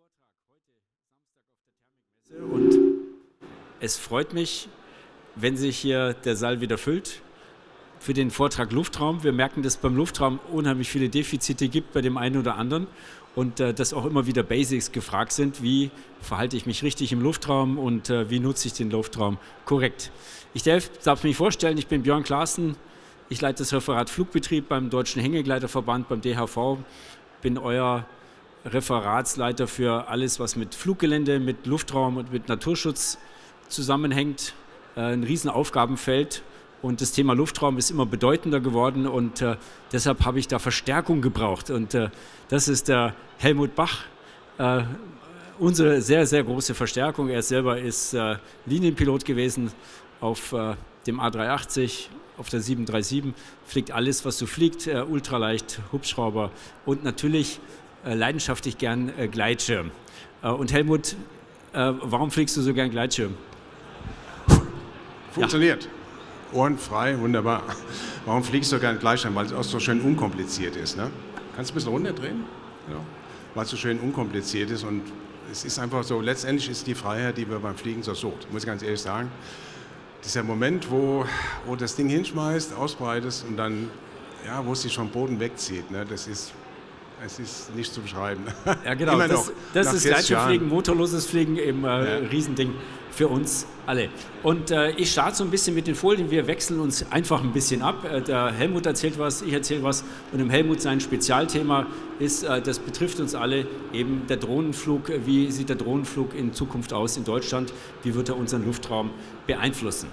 Und es freut mich, wenn sich hier der Saal wieder füllt für den Vortrag Luftraum. Wir merken, dass es beim Luftraum unheimlich viele Defizite gibt bei dem einen oder anderen und dass auch immer wieder Basics gefragt sind. Wie verhalte ich mich richtig im Luftraum und wie nutze ich den Luftraum korrekt? Ich darf mich vorstellen, ich bin Björn Klaassen. Ich leite das Referat Flugbetrieb beim Deutschen Hängegleiterverband, beim DHV. Bin euer Referatsleiter für alles, was mit Fluggelände, mit Luftraum und mit Naturschutz zusammenhängt. Ein Riesenaufgabenfeld und das Thema Luftraum ist immer bedeutender geworden und deshalb habe ich da Verstärkung gebraucht. Und das ist der Helmut Bach, unsere sehr, sehr große Verstärkung. Er selber ist Linienpilot gewesen auf dem A380, auf der 737, fliegt alles, was so fliegt, ultraleicht, Hubschrauber und natürlich leidenschaftlich gern Gleitschirm. Und Helmut, warum fliegst du so gern Gleitschirm? Funktioniert. Ja. Ohren frei, wunderbar. Warum fliegst du gern Gleitschirm? Weil es auch so schön unkompliziert ist. Ne? Kannst du ein bisschen runterdrehen? Ja. Weil es so schön unkompliziert ist und es ist einfach so, letztendlich ist die Freiheit, die wir beim Fliegen so sucht, muss ich ganz ehrlich sagen. Dieser Moment, wo das Ding hinschmeißt, ausbreitest und dann, ja, wo es sich vom Boden wegzieht, ne, es ist nicht zu beschreiben. Ja, genau. Das ist Gleitschirmfliegen, motorloses Fliegen im Riesending für uns alle. Und ich starte so ein bisschen mit den Folien. Wir wechseln uns einfach ein bisschen ab. Der Helmut erzählt was, ich erzähle was. Und im Helmut sein Spezialthema ist, das betrifft uns alle, eben der Drohnenflug. Wie sieht der Drohnenflug in Zukunft aus in Deutschland? Wie wird er unseren Luftraum beeinflussen?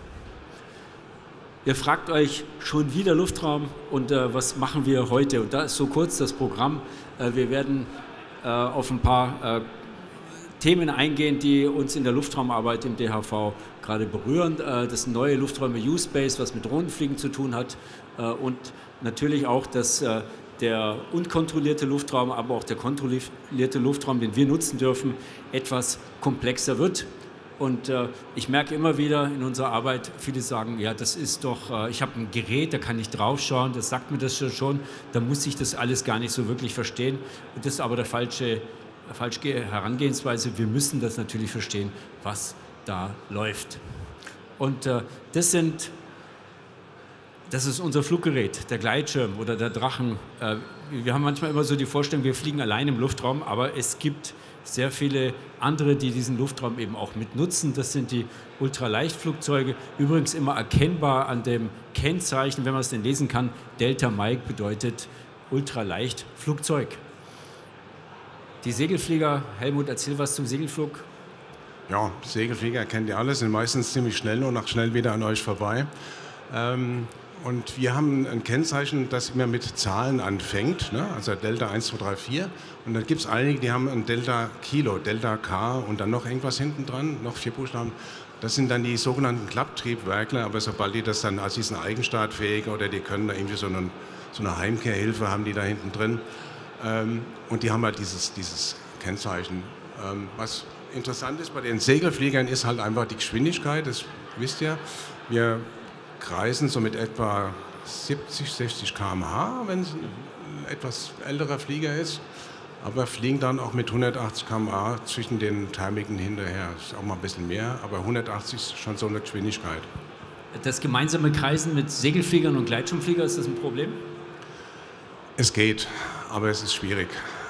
Ihr fragt euch schon wieder Luftraum und was machen wir heute? Und da ist so kurz das Programm. Wir werden auf ein paar Themen eingehen, die uns in der Luftraumarbeit im DHV gerade berühren. Das neue Lufträume U-Space, was mit Drohnenfliegen zu tun hat und natürlich auch, dass der unkontrollierte Luftraum, aber auch der kontrollierte Luftraum, den wir nutzen dürfen, etwas komplexer wird. Und ich merke immer wieder in unserer Arbeit, viele sagen, ja, das ist doch, ich habe ein Gerät, da kann ich draufschauen, das sagt mir das schon, da muss ich das alles gar nicht so wirklich verstehen. Und das ist aber der falsche Herangehensweise. Wir müssen das natürlich verstehen, was da läuft. Und das ist unser Fluggerät, der Gleitschirm oder der Drachen. Wir haben manchmal immer so die Vorstellung, wir fliegen allein im Luftraum, aber es gibt sehr viele andere, die diesen Luftraum eben auch mit nutzen. Das sind die Ultraleichtflugzeuge. Übrigens immer erkennbar an dem Kennzeichen, wenn man es denn lesen kann. Delta Mike bedeutet Ultraleichtflugzeug. Die Segelflieger, Helmut, erzähl was zum Segelflug. Ja, Segelflieger kennt ihr alle, sind meistens ziemlich schnell und auch schnell wieder an euch vorbei. Und wir haben ein Kennzeichen, das immer mit Zahlen anfängt, ne? Also Delta 1, 2, 3, 4. Und dann gibt es einige, die haben ein Delta Kilo, Delta K und dann noch irgendwas hinten dran, noch 4 Buchstaben. Das sind dann die sogenannten Klapptriebwerkler, aber sobald die das dann, also die sind eigenstartfähig oder die können da irgendwie so eine Heimkehrhilfe haben die da hinten drin. Und die haben halt dieses Kennzeichen. Was interessant ist bei den Segelfliegern ist halt einfach die Geschwindigkeit, das wisst ihr. Wir kreisen so mit etwa 70, 60 km/h, wenn es ein etwas älterer Flieger ist, aber fliegen dann auch mit 180 km/h zwischen den Thermiken hinterher. Das ist auch mal ein bisschen mehr, aber 180 ist schon so eine Geschwindigkeit. Das gemeinsame Kreisen mit Segelfliegern und Gleitschirmfliegern, ist das ein Problem? Es geht, aber es ist schwierig.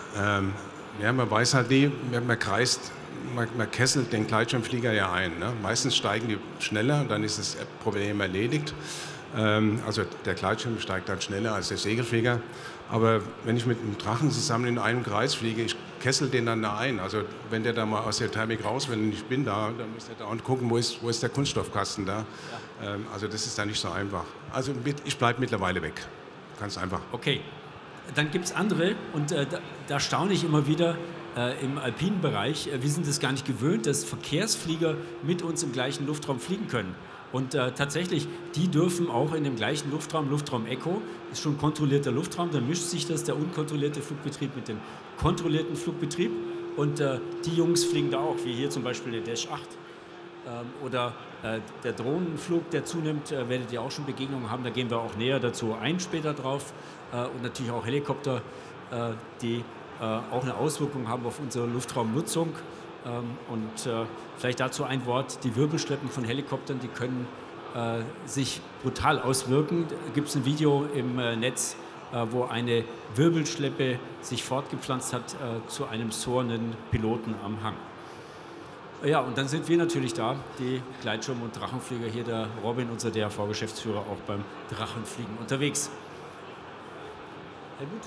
Ja, man weiß halt nie, man kreist, man kesselt den Gleitschirmflieger ja ein. Ne? Meistens steigen die schneller, dann ist das Problem erledigt. Also der Gleitschirm steigt dann schneller als der Segelflieger. Aber wenn ich mit einem Drachen zusammen in einem Kreis fliege, ich kessel den dann da ein. Also wenn der da mal aus der Thermik raus will und ich bin da, dann muss der da und gucken, wo ist der Kunststoffkasten da. Ja. Also das ist dann nicht so einfach. Also ich bleibe mittlerweile weg. Ganz einfach. Okay. Dann gibt es andere und da staune ich immer wieder im alpinen Bereich. Wir sind es gar nicht gewöhnt, dass Verkehrsflieger mit uns im gleichen Luftraum fliegen können. Und tatsächlich, die dürfen auch in dem gleichen Luftraum, Luftraum Echo, ist schon kontrollierter Luftraum, dann mischt sich das, der unkontrollierte Flugbetrieb mit dem kontrollierten Flugbetrieb. Und die Jungs fliegen da auch, wie hier zum Beispiel der Dash 8. Oder der Drohnenflug, der zunimmt, werdet ihr auch schon Begegnungen haben, da gehen wir auch näher dazu ein später drauf. Und natürlich auch Helikopter, die auch eine Auswirkung haben auf unsere Luftraumnutzung. Vielleicht dazu ein Wort: Die Wirbelschleppen von Helikoptern, die können sich brutal auswirken. Da gibt es ein Video im Netz, wo eine Wirbelschleppe sich fortgepflanzt hat zu einem sohrenden Piloten am Hang. Ja, und dann sind wir natürlich da, die Gleitschirm- und Drachenflieger, hier der Robin, unser DAV-Geschäftsführer, auch beim Drachenfliegen unterwegs. Helmut?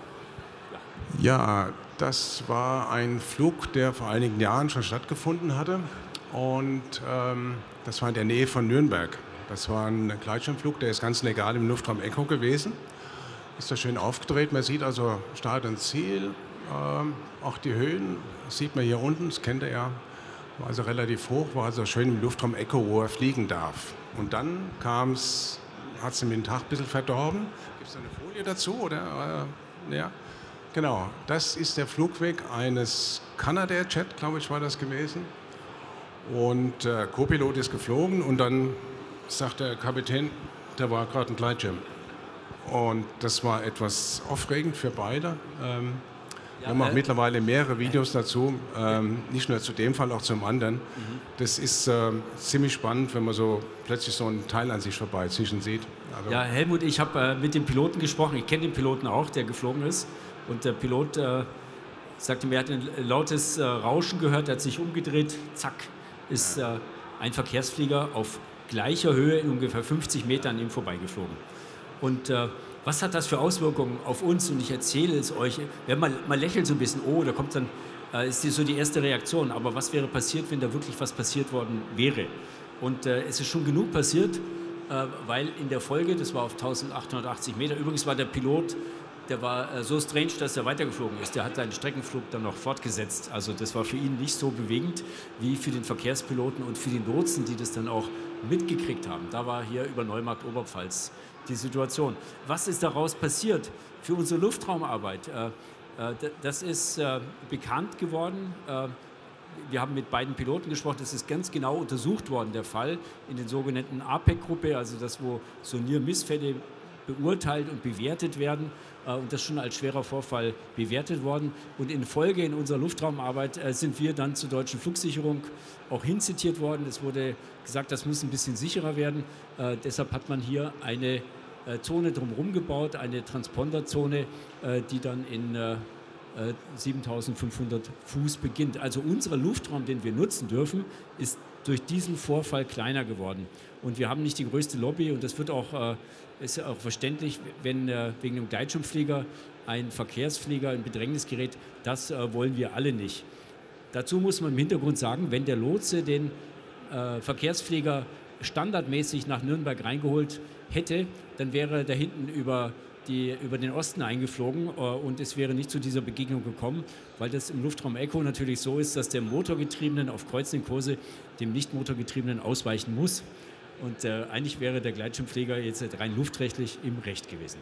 Ja, das war ein Flug, der vor einigen Jahren schon stattgefunden hatte. Und das war in der Nähe von Nürnberg. Das war ein Gleitschirmflug, der ist ganz legal im Luftraum Echo gewesen. Ist da schön aufgedreht. Man sieht also Start und Ziel. Auch die Höhen sieht man hier unten, das kennt ihr ja. War also relativ hoch, war also schön im Luftraum Echo, wo er fliegen darf. Und dann hat es ihm den Tag ein bisschen verdorben. Gibt es da eine Folie dazu? Oder? Ja. Genau, das ist der Flugweg eines Canadair Jet, glaube ich, war das gewesen. Und der Co-Pilot ist geflogen und dann sagt der Kapitän, da war gerade ein Gleitschirm. Und das war etwas aufregend für beide. Wir haben auch mittlerweile mehrere Videos dazu, nicht nur zu dem Fall, auch zum anderen. Das ist ziemlich spannend, wenn man so plötzlich so ein Teil an sich vorbeizischen sieht. Also ja, Helmut, ich habe mit dem Piloten gesprochen. Ich kenne den Piloten auch, der geflogen ist. Und der Pilot sagte mir, er hat ein lautes Rauschen gehört, er hat sich umgedreht, zack, ist ein Verkehrsflieger auf gleicher Höhe in ungefähr 50 Metern an ihm vorbeigeflogen. Und was hat das für Auswirkungen auf uns? Und ich erzähle es euch. Ja, man lächelt so ein bisschen, oh, da kommt dann, ist so die erste Reaktion. Aber was wäre passiert, wenn da wirklich was passiert worden wäre? Und es ist schon genug passiert, weil in der Folge, das war auf 1880 Meter, übrigens war der Pilot, der war so strange, dass er weitergeflogen ist. Der hat seinen Streckenflug dann noch fortgesetzt. Also das war für ihn nicht so bewegend wie für den Verkehrspiloten und für die Lotsen, die das dann auch mitgekriegt haben. Da war hier über Neumarkt Oberpfalz die Situation. Was ist daraus passiert für unsere Luftraumarbeit? Das ist bekannt geworden. Wir haben mit beiden Piloten gesprochen, das ist ganz genau untersucht worden, der Fall, in den sogenannten APEC-Gruppe, also das, wo so Near-Miss-Fälle beurteilt und bewertet werden, und das schon als schwerer Vorfall bewertet worden. Und in Folge in unserer Luftraumarbeit sind wir dann zur Deutschen Flugsicherung auch hinzitiert worden. Es wurde gesagt, das muss ein bisschen sicherer werden. Deshalb hat man hier eine Zone drumherum gebaut, eine Transponderzone, die dann in 7500 Fuß beginnt. Also unser Luftraum, den wir nutzen dürfen, ist durch diesen Vorfall kleiner geworden. Und wir haben nicht die größte Lobby und das wird auch, ist ja auch verständlich, wenn wegen einem Gleitschirmflieger ein Verkehrsflieger in Bedrängnis gerät, das wollen wir alle nicht. Dazu muss man im Hintergrund sagen, wenn der Lotse den Verkehrsflieger standardmäßig nach Nürnberg reingeholt hätte, dann wäre er da hinten über den Osten eingeflogen und es wäre nicht zu dieser Begegnung gekommen, weil das im Luftraum Echo natürlich so ist, dass der Motorgetriebenen auf kreuzenden Kurse dem Nicht-Motorgetriebenen ausweichen muss. Und eigentlich wäre der Gleitschirmflieger jetzt rein luftrechtlich im Recht gewesen.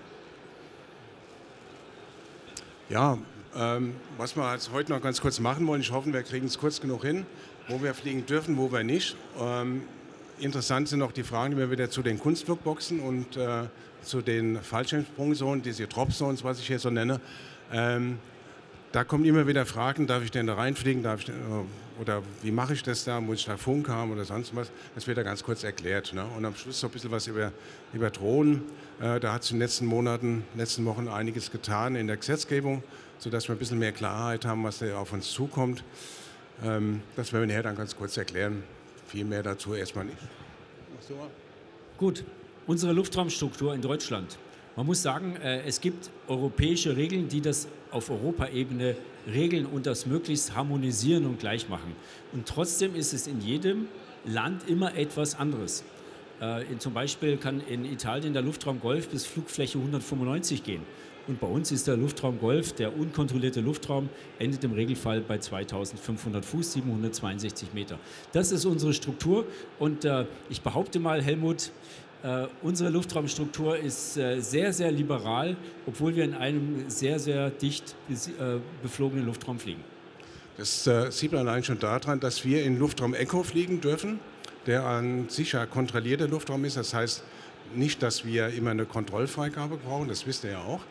Ja, was wir jetzt heute noch ganz kurz machen wollen, ich hoffe, wir kriegen es kurz genug hin, wo wir fliegen dürfen, wo wir nicht. Interessant sind noch die Fragen immer wieder zu den Kunstflugboxen und zu den Fallschirmsprungzonen, diese Drop-Zones, was ich hier so nenne. Da kommen immer wieder Fragen, darf ich denn da reinfliegen, oder wie mache ich das da, muss ich da Funk haben oder sonst was. Das wird da ganz kurz erklärt. Ne? Und am Schluss so ein bisschen was über Drohnen. Da hat es in den letzten Monaten, letzten Wochen einiges getan in der Gesetzgebung, sodass wir ein bisschen mehr Klarheit haben, was da auf uns zukommt. Das werden wir nachher dann ganz kurz erklären. Viel mehr dazu erstmal nicht. So. Gut, unsere Luftraumstruktur in Deutschland. Man muss sagen, es gibt europäische Regeln, die das auf Europaebene regeln und das möglichst harmonisieren und gleich machen. Und trotzdem ist es in jedem Land immer etwas anderes. Zum Beispiel kann in Italien der Luftraum Golf bis Flugfläche 195 gehen. Und bei uns ist der Luftraum Golf, der unkontrollierte Luftraum, endet im Regelfall bei 2500 Fuß, 762 Meter. Das ist unsere Struktur und ich behaupte mal, Helmut, unsere Luftraumstruktur ist sehr, sehr liberal, obwohl wir in einem sehr, sehr dicht beflogenen Luftraum fliegen. Das sieht man allein schon daran, dass wir in Luftraum Echo fliegen dürfen, der an sich ja kontrollierter Luftraum ist. Das heißt nicht, dass wir immer eine Kontrollfreigabe brauchen, das wisst ihr ja auch.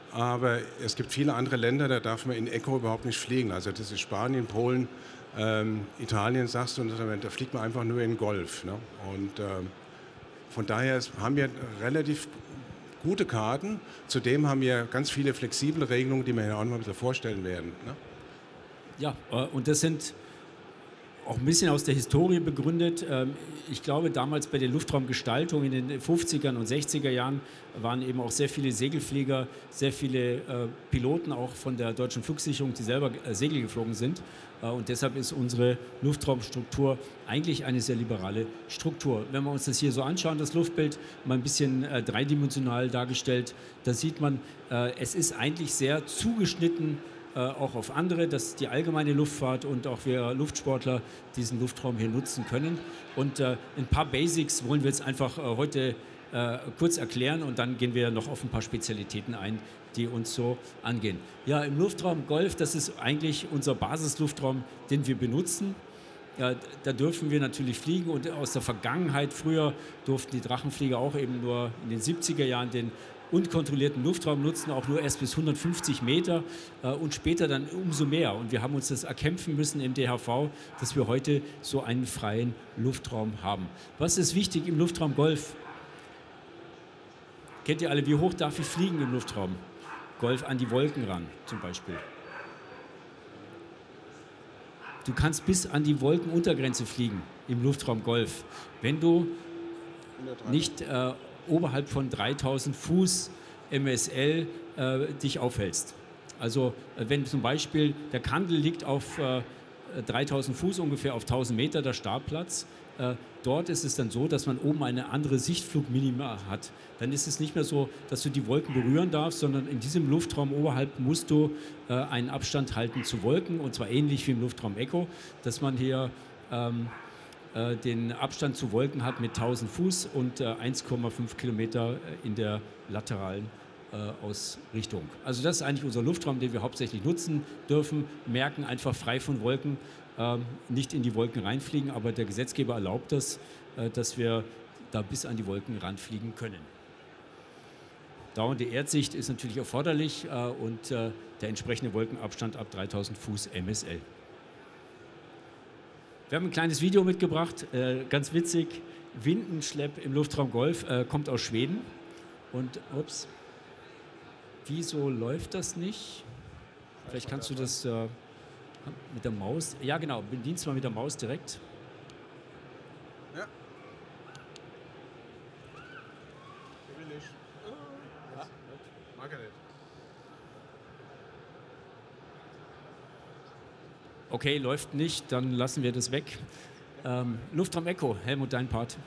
Aber es gibt viele andere Länder, da darf man in Eco überhaupt nicht fliegen. Also das ist Spanien, Polen, Italien, sagst du, und da fliegt man einfach nur in Golf. Ne? Und von daher haben wir relativ gute Karten. Zudem haben wir ganz viele flexible Regelungen, die wir ja auch noch ein bisschen vorstellen werden. Ne? Ja, und das sind auch ein bisschen aus der Historie begründet. Ich glaube, damals bei der Luftraumgestaltung in den 50er und 60er Jahren waren eben auch sehr viele Segelflieger, sehr viele Piloten auch von der Deutschen Flugsicherung, die selber Segel geflogen sind. Und deshalb ist unsere Luftraumstruktur eigentlich eine sehr liberale Struktur. Wenn wir uns das hier so anschauen, das Luftbild, mal ein bisschen dreidimensional dargestellt, da sieht man, es ist eigentlich sehr zugeschnitten auch auf andere, dass die allgemeine Luftfahrt und auch wir Luftsportler diesen Luftraum hier nutzen können. Und ein paar Basics wollen wir jetzt einfach heute kurz erklären und dann gehen wir noch auf ein paar Spezialitäten ein, die uns so angehen. Ja, im Luftraum Golf, das ist eigentlich unser Basisluftraum, den wir benutzen. Ja, da dürfen wir natürlich fliegen und aus der Vergangenheit, früher durften die Drachenflieger auch eben nur in den 70er Jahren den unkontrollierten Luftraum nutzen, auch nur erst bis 150 Meter und später dann umso mehr. Und wir haben uns das erkämpfen müssen im DHV, dass wir heute so einen freien Luftraum haben. Was ist wichtig im Luftraum Golf? Kennt ihr alle, wie hoch darf ich fliegen im Luftraum? Golf an die Wolken ran zum Beispiel. Du kannst bis an die Wolkenuntergrenze fliegen im Luftraum Golf, wenn du nicht oberhalb von 3000 Fuß MSL dich aufhältst. Also wenn zum Beispiel der Kandel liegt auf 3000 Fuß ungefähr, auf 1000 Meter der Startplatz, dort ist es dann so, dass man oben eine andere Sichtflugminima hat. Dann ist es nicht mehr so, dass du die Wolken berühren darfst, sondern in diesem Luftraum oberhalb musst du einen Abstand halten zu Wolken, und zwar ähnlich wie im Luftraum Eco, dass man hier den Abstand zu Wolken hat mit 1000 Fuß und 1,5 Kilometer in der lateralen Ausrichtung. Also das ist eigentlich unser Luftraum, den wir hauptsächlich nutzen dürfen, merken, einfach frei von Wolken, nicht in die Wolken reinfliegen, aber der Gesetzgeber erlaubt das, dass wir da bis an die Wolken ranfliegen können. Dauernde Erdsicht ist natürlich erforderlich und der entsprechende Wolkenabstand ab 3000 Fuß MSL. Wir haben ein kleines Video mitgebracht, ganz witzig. Windenschlepp im Luftraum Golf, kommt aus Schweden. Und, ups, wieso läuft das nicht? Vielleicht kannst du das mit der Maus, ja genau, bedienst mal mit der Maus direkt. Ja. Will ich. Mag er nicht. Okay, läuft nicht, dann lassen wir das weg. Luftraum Eco, Helmut, dein Part.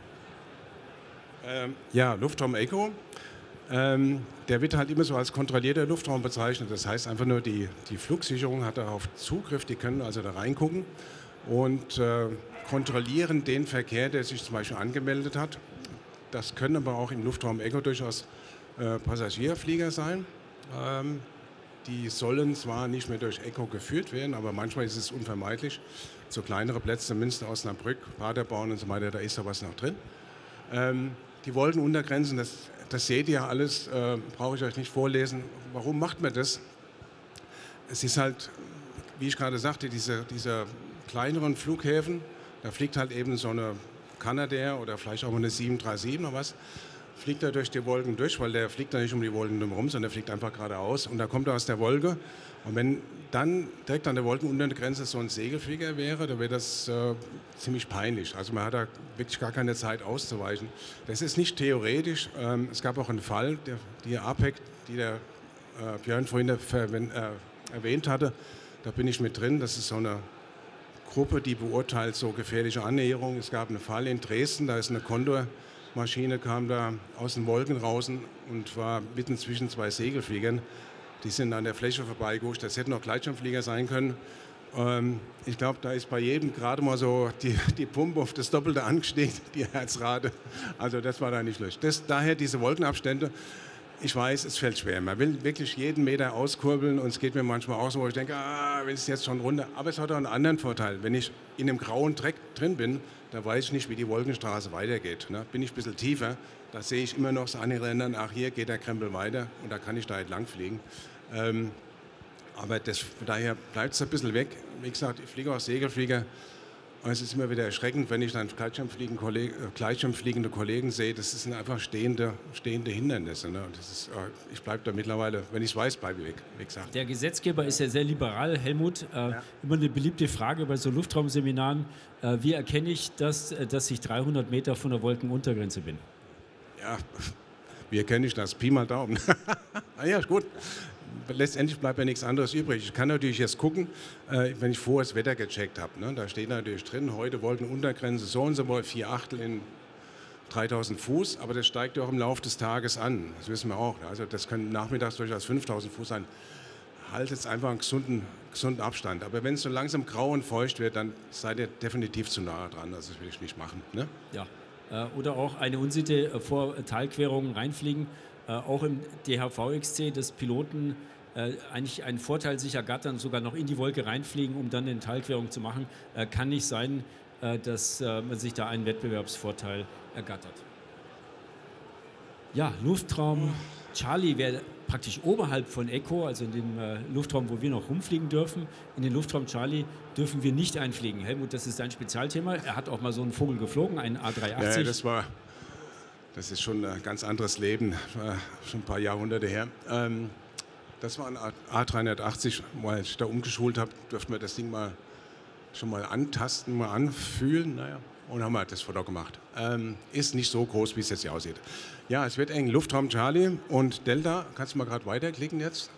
Ja, Luftraum Eco, der wird halt immer so als kontrollierter Luftraum bezeichnet. Das heißt einfach nur, die Flugsicherung hat darauf Zugriff, die können also da reingucken und kontrollieren den Verkehr, der sich zum Beispiel angemeldet hat. Das können aber auch im Luftraum Eco durchaus Passagierflieger sein. Die sollen zwar nicht mehr durch Eco geführt werden, aber manchmal ist es unvermeidlich. So kleinere Plätze, Münster, Osnabrück, Paderborn und so weiter, da ist da was noch drin. Die Wolkenuntergrenzen, das seht ihr ja alles, brauche ich euch nicht vorlesen. Warum macht man das? Es ist halt, wie ich gerade sagte, diese kleineren Flughäfen, da fliegt halt eben so eine Canadair oder vielleicht auch mal eine 737 oder was, fliegt er durch die Wolken durch, weil der fliegt da nicht um die Wolken drumherum, sondern der fliegt einfach geradeaus und da kommt er aus der Wolke. Und wenn dann direkt an der Wolkenuntergrenze so ein Segelflieger wäre, dann wäre das ziemlich peinlich. Also man hat da wirklich gar keine Zeit auszuweichen. Das ist nicht theoretisch. Es gab auch einen Fall, die APEC, die der Björn vorhin erwähnt hatte, da bin ich mit drin. Das ist so eine Gruppe, die beurteilt so gefährliche Annäherungen. Es gab einen Fall in Dresden, da ist eine Condor-Maschine, kam da aus den Wolken raus und war mitten zwischen zwei Segelfliegern. Die sind an der Fläche vorbeigehuscht. Das hätten auch Gleitschirmflieger sein können. Ich glaube, da ist bei jedem gerade mal so die Pumpe auf das Doppelte angestiegen, die Herzrate. Also das war da nicht schlecht. Daher diese Wolkenabstände. Ich weiß, es fällt schwer. Man will wirklich jeden Meter auskurbeln und es geht mir manchmal auch so, wo ich denke, wenn es jetzt schon runter. Aber es hat auch einen anderen Vorteil. Wenn ich in einem grauen Dreck drin bin, da weiß ich nicht, wie die Wolkenstraße weitergeht. Ne? Bin ich ein bisschen tiefer, Da sehe ich immer noch so an den Rändern, ach, hier geht der Krempel weiter und da kann ich da entlang fliegen. Aber von daher bleibt es ein bisschen weg. Wie gesagt, ich fliege auch Segelflieger. Und es ist immer wieder erschreckend, wenn ich dann gleitschirmfliegende Kollegen sehe. Das sind einfach stehende Hindernisse. Ne? Und ich bleibe da mittlerweile, wenn ich es weiß, bleibe ich weg, wie gesagt. Der Gesetzgeber ist ja sehr liberal, Helmut. Immer eine beliebte Frage bei so Luftraumseminaren. Wie erkenne ich, dass ich 300 Meter von der Wolkenuntergrenze bin? Ja, wie erkenne ich das? Pi mal Daumen. Ja, ist gut. Letztendlich bleibt ja nichts anderes übrig. Ich kann natürlich jetzt gucken, wenn ich vorher das Wetter gecheckt habe. Ne? Da steht natürlich drin, heute Wolkenuntergrenze so und so, 4 Achtel in 3000 Fuß. Aber das steigt ja auch im Laufe des Tages an. Das wissen wir auch. Also das können nachmittags durchaus 5000 Fuß sein. Haltet jetzt einfach einen gesunden Abstand. Aber wenn es so langsam grau und feucht wird, dann seid ihr definitiv zu nahe dran. Also das will ich nicht machen. Ne? Ja. Oder auch eine Unsitte vor Talquerungen reinfliegen. Auch im DHV-XC, dass Piloten eigentlich einen Vorteil sich ergattern, sogar noch in die Wolke reinfliegen, um dann eine Talquerung zu machen, kann nicht sein, dass man sich da einen Wettbewerbsvorteil ergattert. Ja, Luftraum Charlie wäre praktisch oberhalb von Echo, also in dem Luftraum, wo wir noch rumfliegen dürfen. In den Luftraum Charlie dürfen wir nicht einfliegen. Helmut, das ist sein Spezialthema. Er hat auch mal so einen Vogel geflogen, einen A380. Ja, das ist schon ein ganz anderes Leben, schon ein paar Jahrhunderte her. Das war ein A380, weil ich da umgeschult habe, durften wir das Ding schon mal antasten, mal anfühlen. Naja, und haben halt das Foto gemacht. Ist nicht so groß, wie es jetzt hier aussieht. Ja, es wird eng. Luftraum Charlie und Delta, kannst du mal gerade weiterklicken jetzt.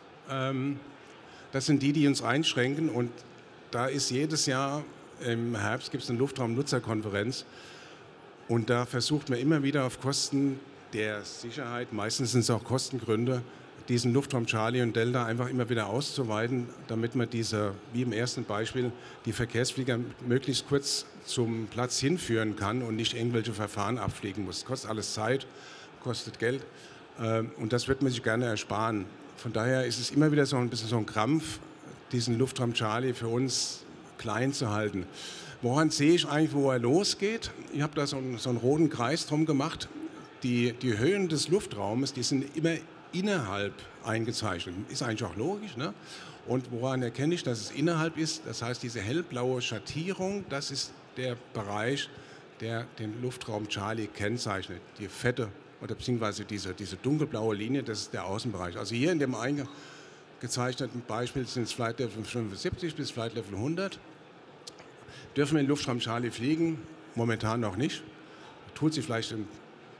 Das sind die uns einschränken und da ist jedes Jahr im Herbst gibt es eine Luftraumnutzerkonferenz. Und da versucht man immer wieder auf Kosten der Sicherheit, meistens sind es auch Kostengründe, diesen Luftraum Charlie und Delta einfach immer wieder auszuweiten, damit man wie im ersten Beispiel, die Verkehrsflieger möglichst kurz zum Platz hinführen kann und nicht irgendwelche Verfahren abfliegen muss. Das kostet alles Zeit, kostet Geld und das wird man sich gerne ersparen. Von daher ist es immer wieder so ein bisschen so ein Krampf, diesen Luftraum Charlie für uns klein zu halten. Woran sehe ich eigentlich, wo er losgeht? Ich habe da so einen roten Kreis drum gemacht. Die Höhen des Luftraumes, die sind immer innerhalb eingezeichnet. Ist eigentlich auch logisch. Ne? Und woran erkenne ich, dass es innerhalb ist? Das heißt, diese hellblaue Schattierung, das ist der Bereich, der den Luftraum Charlie kennzeichnet. Die fette oder beziehungsweise diese dunkelblaue Linie, das ist der Außenbereich. Also hier in dem eingezeichneten Beispiel sind es Flight Level 75 bis Flight Level 100. Dürfen wir in Luftraum Charlie fliegen? Momentan noch nicht. Tut sich vielleicht in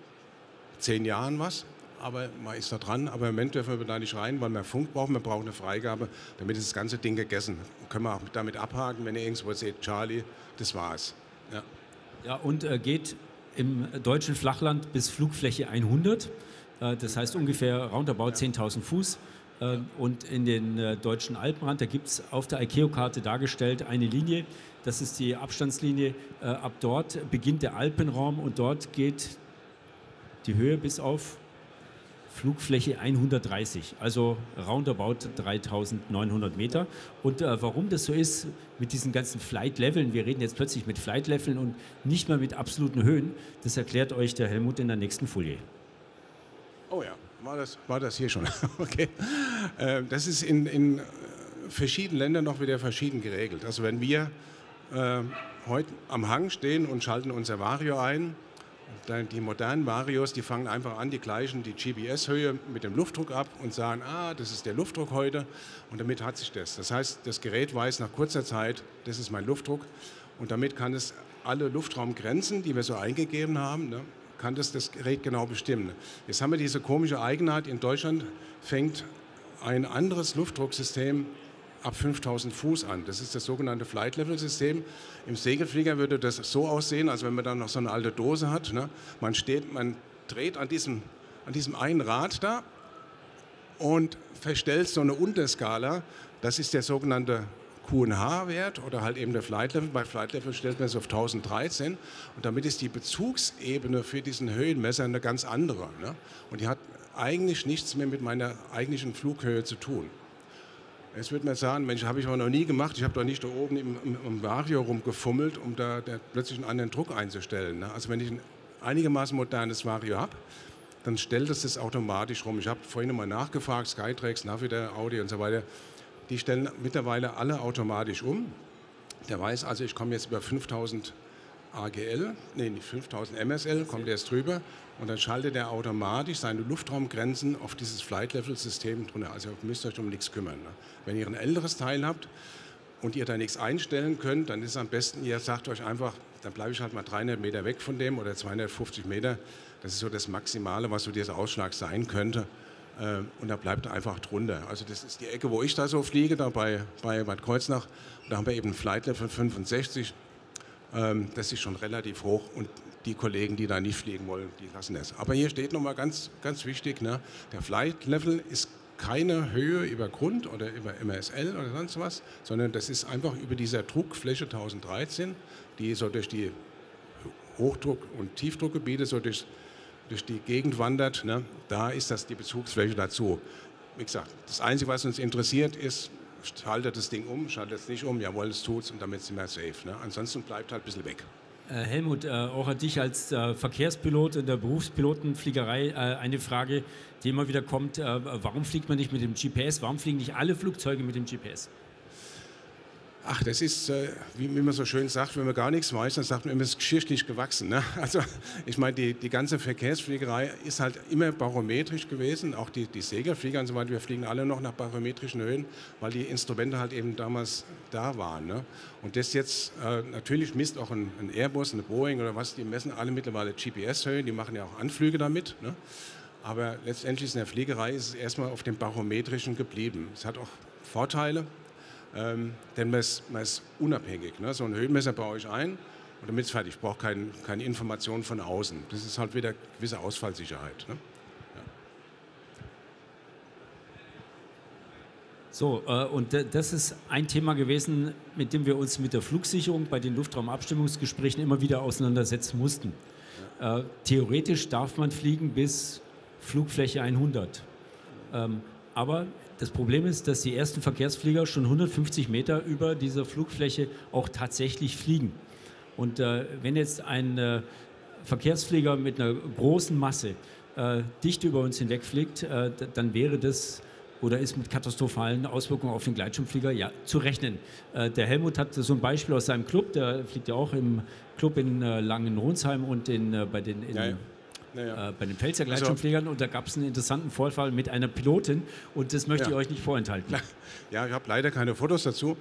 10 Jahren was, aber man ist da dran. Aber im Moment dürfen wir da nicht rein, weil wir Funk brauchen. Wir brauchen eine Freigabe, damit ist das ganze Ding gegessen. Können wir auch damit abhaken, wenn ihr irgendwo seht, Charlie, das war's. Ja, ja und geht im deutschen Flachland bis Flugfläche 100. Das heißt ungefähr roundabout 10.000 Fuß. Und in den deutschen Alpenrand, da gibt es auf der ICAO-Karte dargestellt eine Linie, das ist die Abstandslinie, ab dort beginnt der Alpenraum und dort geht die Höhe bis auf Flugfläche 130, also roundabout 3.900 Meter. Und warum das so ist mit diesen ganzen Flight-Leveln, wir reden jetzt plötzlich mit Flight-Leveln und nicht mehr mit absoluten Höhen, das erklärt euch der Helmut in der nächsten Folie. Oh ja. War das hier schon? Okay. Das ist in verschiedenen Ländern noch wieder verschieden geregelt. Also wenn wir heute am Hang stehen und schalten unser Vario ein, dann die modernen Varios, die fangen einfach an, die GPS-Höhe mit dem Luftdruck ab und sagen, das ist der Luftdruck heute und damit hat sich das. Das heißt, das Gerät weiß nach kurzer Zeit, das ist mein Luftdruck und damit kann es alle Luftraumgrenzen, die wir so eingegeben haben, ne, kann das Gerät genau bestimmen. Jetzt haben wir diese komische Eigenart, in Deutschland fängt ein anderes Luftdrucksystem ab 5000 Fuß an. Das ist das sogenannte Flight-Level-System. Im Segelflieger würde das so aussehen, als wenn man dann noch so eine alte Dose hat. Ne? Man dreht an diesem einen Rad da und verstellt so eine Unterskala. Das ist der sogenannte QNH-Wert oder halt eben der Flight Level. Bei Flight Level stellt man es auf 1013 und damit ist die Bezugsebene für diesen Höhenmesser eine ganz andere. Ne? Und die hat eigentlich nichts mehr mit meiner eigentlichen Flughöhe zu tun. Jetzt würde man sagen, Mensch, habe ich aber noch nie gemacht, ich habe doch nicht da oben im Vario rumgefummelt, um da plötzlich einen anderen Druck einzustellen. Ne? Also wenn ich einigermaßen modernes Vario habe, dann stellt es das automatisch rum. Ich habe vorhin mal nachgefragt, Skytrax, Navida, Audi und so weiter, die stellen mittlerweile alle automatisch um. Der weiß also, ich komme jetzt über 5000 AGL, nee, nicht 5000 MSL, kommt erst drüber und dann schaltet er automatisch seine Luftraumgrenzen auf dieses Flight-Level-System drunter. Also ihr müsst euch um nichts kümmern. Ne? Wenn ihr ein älteres Teil habt und ihr da nichts einstellen könnt, dann ist es am besten, ihr sagt euch einfach, dann bleibe ich halt mal 300 Meter weg von dem oder 250 Meter. Das ist so das Maximale, was so dieser Ausschlag sein könnte. Und da bleibt er einfach drunter. Also das ist die Ecke, wo ich da so fliege, da bei Bad Kreuznach. Da haben wir eben ein Flight Level 65. Das ist schon relativ hoch und die Kollegen, die da nicht fliegen wollen, die lassen es. Aber hier steht nochmal ganz, ganz wichtig, ne? Der Flight Level ist keine Höhe über Grund oder über MSL oder sonst was, sondern das ist einfach über dieser Druckfläche 1013, die so durch die Hochdruck- und Tiefdruckgebiete so durch die Gegend wandert. Ne? Da ist das die Bezugsfläche dazu. Wie gesagt, das Einzige, was uns interessiert, ist, schaltet das Ding um, schaltet es nicht um, jawohl, es tut's und damit sind wir safe. Ne? Ansonsten bleibt halt ein bisschen weg. Helmut, auch an dich als Verkehrspilot in der Berufspilotenfliegerei eine Frage, die immer wieder kommt. Warum fliegt man nicht mit dem GPS? Warum fliegen nicht alle Flugzeuge mit dem GPS? Ach, das ist, wie man so schön sagt, wenn man gar nichts weiß, dann sagt man immer, es ist geschichtlich gewachsen. Ne? Also ich meine, die ganze Verkehrsfliegerei ist halt immer barometrisch gewesen, auch die Segelflieger und so weiter, wir fliegen alle noch nach barometrischen Höhen, weil die Instrumente halt eben damals da waren. Ne? Und das jetzt, natürlich misst auch ein Airbus, eine Boeing oder was, die messen alle mittlerweile GPS-Höhen, die machen ja auch Anflüge damit. Ne? Aber letztendlich in der Fliegerei ist es erstmal auf dem barometrischen geblieben. Es hat auch Vorteile. Denn man ist unabhängig. Ne? So ein Höhenmesser baue ich ein und damit ist fertig. Ich brauche keine Informationen von außen. Das ist halt wieder gewisse Ausfallsicherheit. Ne? Ja. So, und das ist ein Thema gewesen, mit dem wir uns mit der Flugsicherung bei den Luftraumabstimmungsgesprächen immer wieder auseinandersetzen mussten. Ja. Theoretisch darf man fliegen bis Flugfläche 100. Aber das Problem ist, dass die ersten Verkehrsflieger schon 150 Meter über dieser Flugfläche auch tatsächlich fliegen. Und wenn jetzt ein Verkehrsflieger mit einer großen Masse dicht über uns hinwegfliegt, dann wäre das oder ist mit katastrophalen Auswirkungen auf den Gleitschirmflieger ja zu rechnen. Der Helmut hat so ein Beispiel aus seinem Club, der fliegt ja auch im Club in Langenronsheim und bei den bei den Pfälzer Gleitschirmfliegern und da gab es einen interessanten Vorfall mit einer Pilotin und das möchte ich euch nicht vorenthalten. Ja, ich habe leider keine Fotos dazu.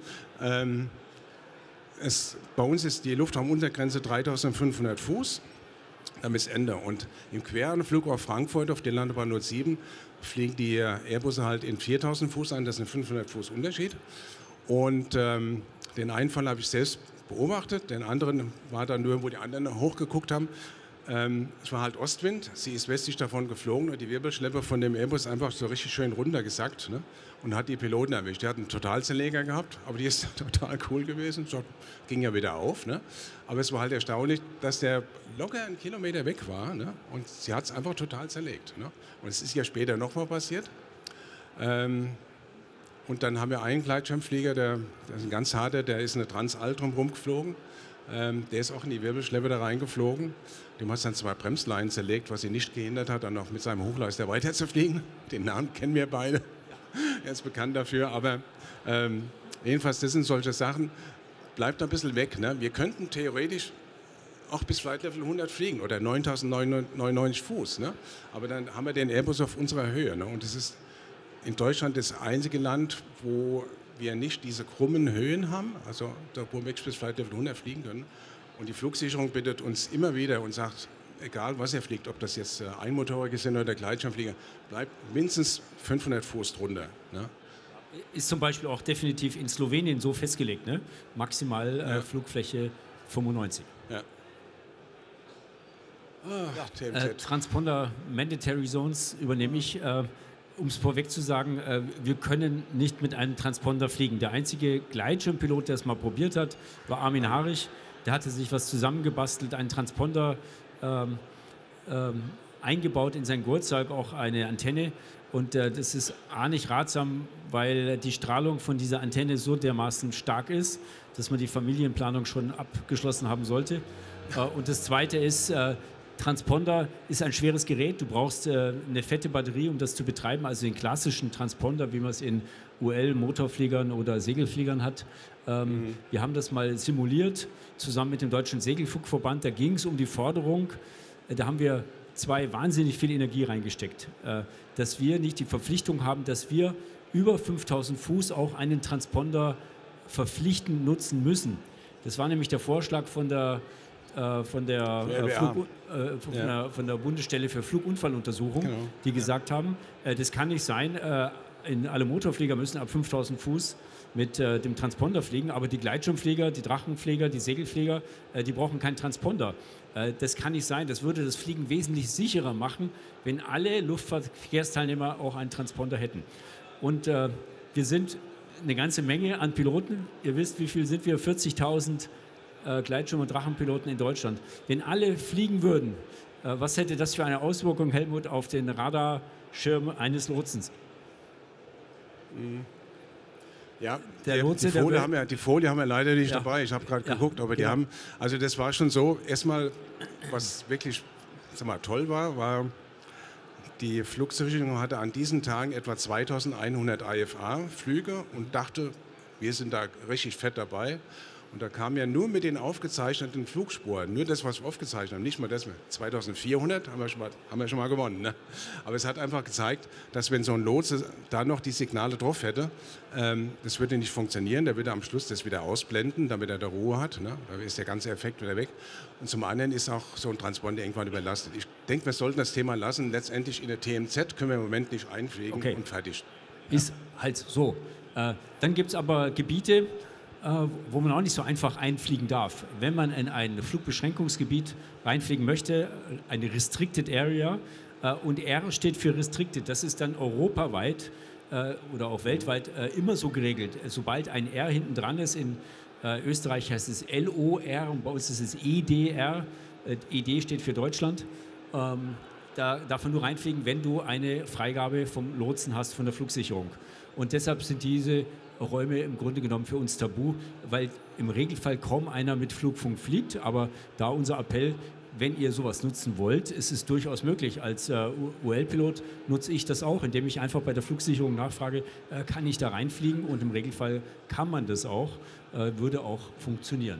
Bei uns ist die Luftraumuntergrenze 3500 Fuß, damit ist Ende. Und im Queranflug auf Frankfurt, auf der Landebahn 07, fliegen die Airbusse halt in 4000 Fuß an, das ist ein 500 Fuß Unterschied. Und den einen Fall habe ich selbst beobachtet, den anderen war dann nur, wo die anderen hochgeguckt haben. Es war halt Ostwind, sie ist westlich davon geflogen und die Wirbelschleppe von dem Airbus einfach so richtig schön runtergesackt, ne? Und hat die Piloten erwischt. Die hat einen Totalzerleger gehabt, aber die ist total cool gewesen, so, ging ja wieder auf. Ne? Aber es war halt erstaunlich, dass der locker einen Kilometer weg war, ne? Und sie hat es einfach total zerlegt. Ne? Und es ist ja später nochmal passiert. Und dann haben wir einen Gleitschirmflieger, der ist ein ganz harter, der ist eine Transaltrum rumgeflogen. Der ist auch in die Wirbelschleppe da reingeflogen. Dem hat es dann 2 Bremsleinen zerlegt, was ihn nicht gehindert hat, dann noch mit seinem Hochleister weiterzufliegen. Den Namen kennen wir beide. Er ist bekannt dafür. Aber jedenfalls, das sind solche Sachen. Bleibt ein bisschen weg. Ne? Wir könnten theoretisch auch bis Flight Level 100 fliegen oder 9.099 Fuß. Ne? Aber dann haben wir den Airbus auf unserer Höhe. Ne? Und das ist in Deutschland das einzige Land, wo wir nicht diese krummen Höhen haben, also da, wo wir bis Flight Level 100 fliegen können. Und die Flugsicherung bittet uns immer wieder und sagt, egal was er fliegt, ob das jetzt Einmotorige sind oder Gleitschirmflieger, bleibt mindestens 500 Fuß drunter. Ne? Ist zum Beispiel auch definitiv in Slowenien so festgelegt, ne? Maximal Flugfläche 95. Ja. Transponder Mandatory Zones übernehme ich. Um es vorweg zu sagen, wir können nicht mit einem Transponder fliegen. Der einzige Gleitschirmpilot, der es mal probiert hat, war Armin Harich. Der hatte sich was zusammengebastelt, einen Transponder eingebaut in sein Gurtzeug, auch eine Antenne. Und das ist nicht ratsam, weil die Strahlung von dieser Antenne so dermaßen stark ist, dass man die Familienplanung schon abgeschlossen haben sollte. Und das Zweite ist, Transponder ist ein schweres Gerät. Du brauchst eine fette Batterie, um das zu betreiben. Also den klassischen Transponder, wie man es in UL-Motorfliegern oder Segelfliegern hat. Wir haben das mal simuliert, zusammen mit dem Deutschen Segelflugverband. Da ging es um die Forderung, da haben wir wahnsinnig viel Energie reingesteckt, dass wir nicht die Verpflichtung haben, dass wir über 5000 Fuß auch einen Transponder verpflichtend nutzen müssen. Das war nämlich der Vorschlag von der Bundesstelle für Flugunfalluntersuchung, genau, die gesagt haben, das kann nicht sein, alle Motorflieger müssen ab 5000 Fuß mit dem Transponder fliegen, aber die Gleitschirmflieger, die Drachenflieger, die Segelflieger, die brauchen keinen Transponder. Das kann nicht sein, das würde das Fliegen wesentlich sicherer machen, wenn alle Luftverkehrsteilnehmer auch einen Transponder hätten. Und wir sind eine ganze Menge an Piloten. Ihr wisst, wie viel sind wir? 40.000 Gleitschirm- und Drachenpiloten in Deutschland. Wenn alle fliegen würden, was hätte das für eine Auswirkung, Helmut, auf den Radarschirm eines Lotsens? Ja, die Folie haben wir leider nicht dabei. Ich habe gerade geguckt, aber die haben, also das war schon so, erstmal, was wirklich toll war, die Flugsicherung hatte an diesen Tagen etwa 2100 IFA-Flüge und dachte, wir sind da richtig fett dabei. Und da kam ja nur mit den aufgezeichneten Flugspuren, nur das, was wir aufgezeichnet haben, nicht mal das, 2400 haben wir schon mal gewonnen. Ne? Aber es hat einfach gezeigt, dass wenn so ein Lotse da noch die Signale drauf hätte, das würde nicht funktionieren, der würde am Schluss das wieder ausblenden, damit er da Ruhe hat. Ne? Da ist der ganze Effekt wieder weg. Und zum anderen ist auch so ein Transponder irgendwann überlastet. Ich denke, wir sollten das Thema lassen. Letztendlich in der TMZ können wir im Moment nicht einfliegen und fertig. Ist halt so. Dann gibt es aber Gebiete, wo man auch nicht so einfach einfliegen darf. Wenn man in ein Flugbeschränkungsgebiet reinfliegen möchte, eine Restricted Area, und R steht für Restricted, das ist dann europaweit oder auch weltweit immer so geregelt. Sobald ein R hinten dran ist, in Österreich heißt es LOR und bei uns ist es EDR, ED steht für Deutschland, da darf man nur reinfliegen, wenn du eine Freigabe vom Lotsen hast, von der Flugsicherung. Und deshalb sind diese Räume im Grunde genommen für uns tabu, weil im Regelfall kaum einer mit Flugfunk fliegt. Aber da unser Appell, wenn ihr sowas nutzen wollt, ist es durchaus möglich. Als UL-Pilot nutze ich das auch, indem ich einfach bei der Flugsicherung nachfrage, kann ich da reinfliegen? Und im Regelfall kann man das auch, würde auch funktionieren.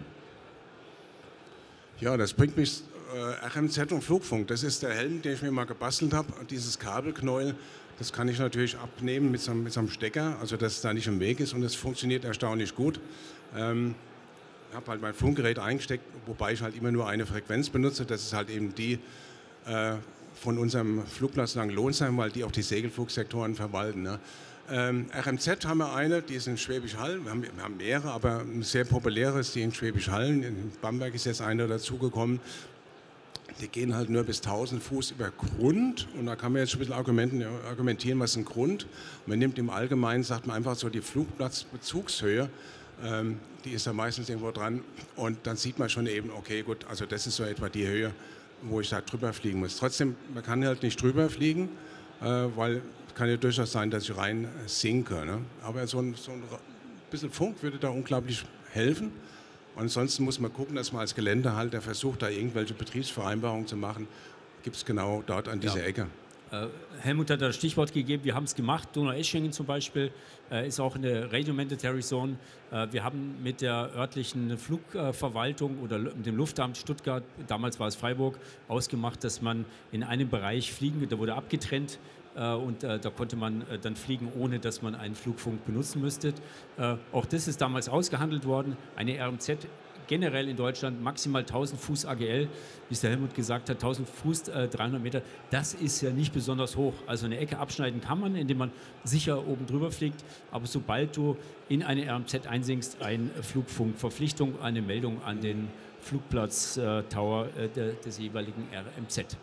Ja, das bringt mich RMZ und Flugfunk. Das ist der Helm, den ich mir mal gebastelt habe. Dieses Kabelknäuel, das kann ich natürlich abnehmen mit so einem Stecker, also dass es da nicht im Weg ist, und es funktioniert erstaunlich gut. Ich habe halt mein Funkgerät eingesteckt, wobei ich halt immer nur eine Frequenz benutze. Das ist halt eben die von unserem Flugplatz Langenlohnsheim, weil die auch die Segelflugsektoren verwalten. Ne? RMZ haben wir eine, die ist in Schwäbisch Hall. Wir haben mehrere, aber eine sehr populäre ist die in Schwäbisch Hall. In Bamberg ist jetzt eine dazugekommen. Die gehen halt nur bis 1000 Fuß über Grund, und da kann man jetzt ein bisschen argumentieren, was ist ein Grund. Man nimmt im Allgemeinen, sagt man einfach so die Flugplatzbezugshöhe, die ist da meistens irgendwo dran, und dann sieht man schon eben, okay, gut, also das ist so etwa die Höhe, wo ich da drüber fliegen muss. Trotzdem, man kann halt nicht drüber fliegen, weil es kann ja durchaus sein, dass ich rein sinke. Ne? Aber so ein bisschen Funk würde da unglaublich helfen. Und ansonsten muss man gucken, dass man als Geländehalter versucht, da irgendwelche Betriebsvereinbarungen zu machen. Gibt es genau dort an dieser Ecke. Helmut hat das Stichwort gegeben, wir haben es gemacht. Donaueschingen zum Beispiel ist auch eine Radio-Mandatory Zone. Wir haben mit der örtlichen Flugverwaltung oder mit dem Luftamt Stuttgart, damals war es Freiburg, ausgemacht, dass man in einem Bereich fliegen, da wurde abgetrennt, und da konnte man dann fliegen, ohne dass man einen Flugfunk benutzen müsste. Auch das ist damals ausgehandelt worden. Eine RMZ generell in Deutschland maximal 1000 Fuß AGL, wie es der Helmut gesagt hat, 1000 Fuß, 300 Meter, das ist ja nicht besonders hoch. Also eine Ecke abschneiden kann man, indem man sicher oben drüber fliegt, aber sobald du in eine RMZ einsinkst, eine Flugfunkverpflichtung, eine Meldung an den Flugplatz-Tower des jeweiligen RMZ.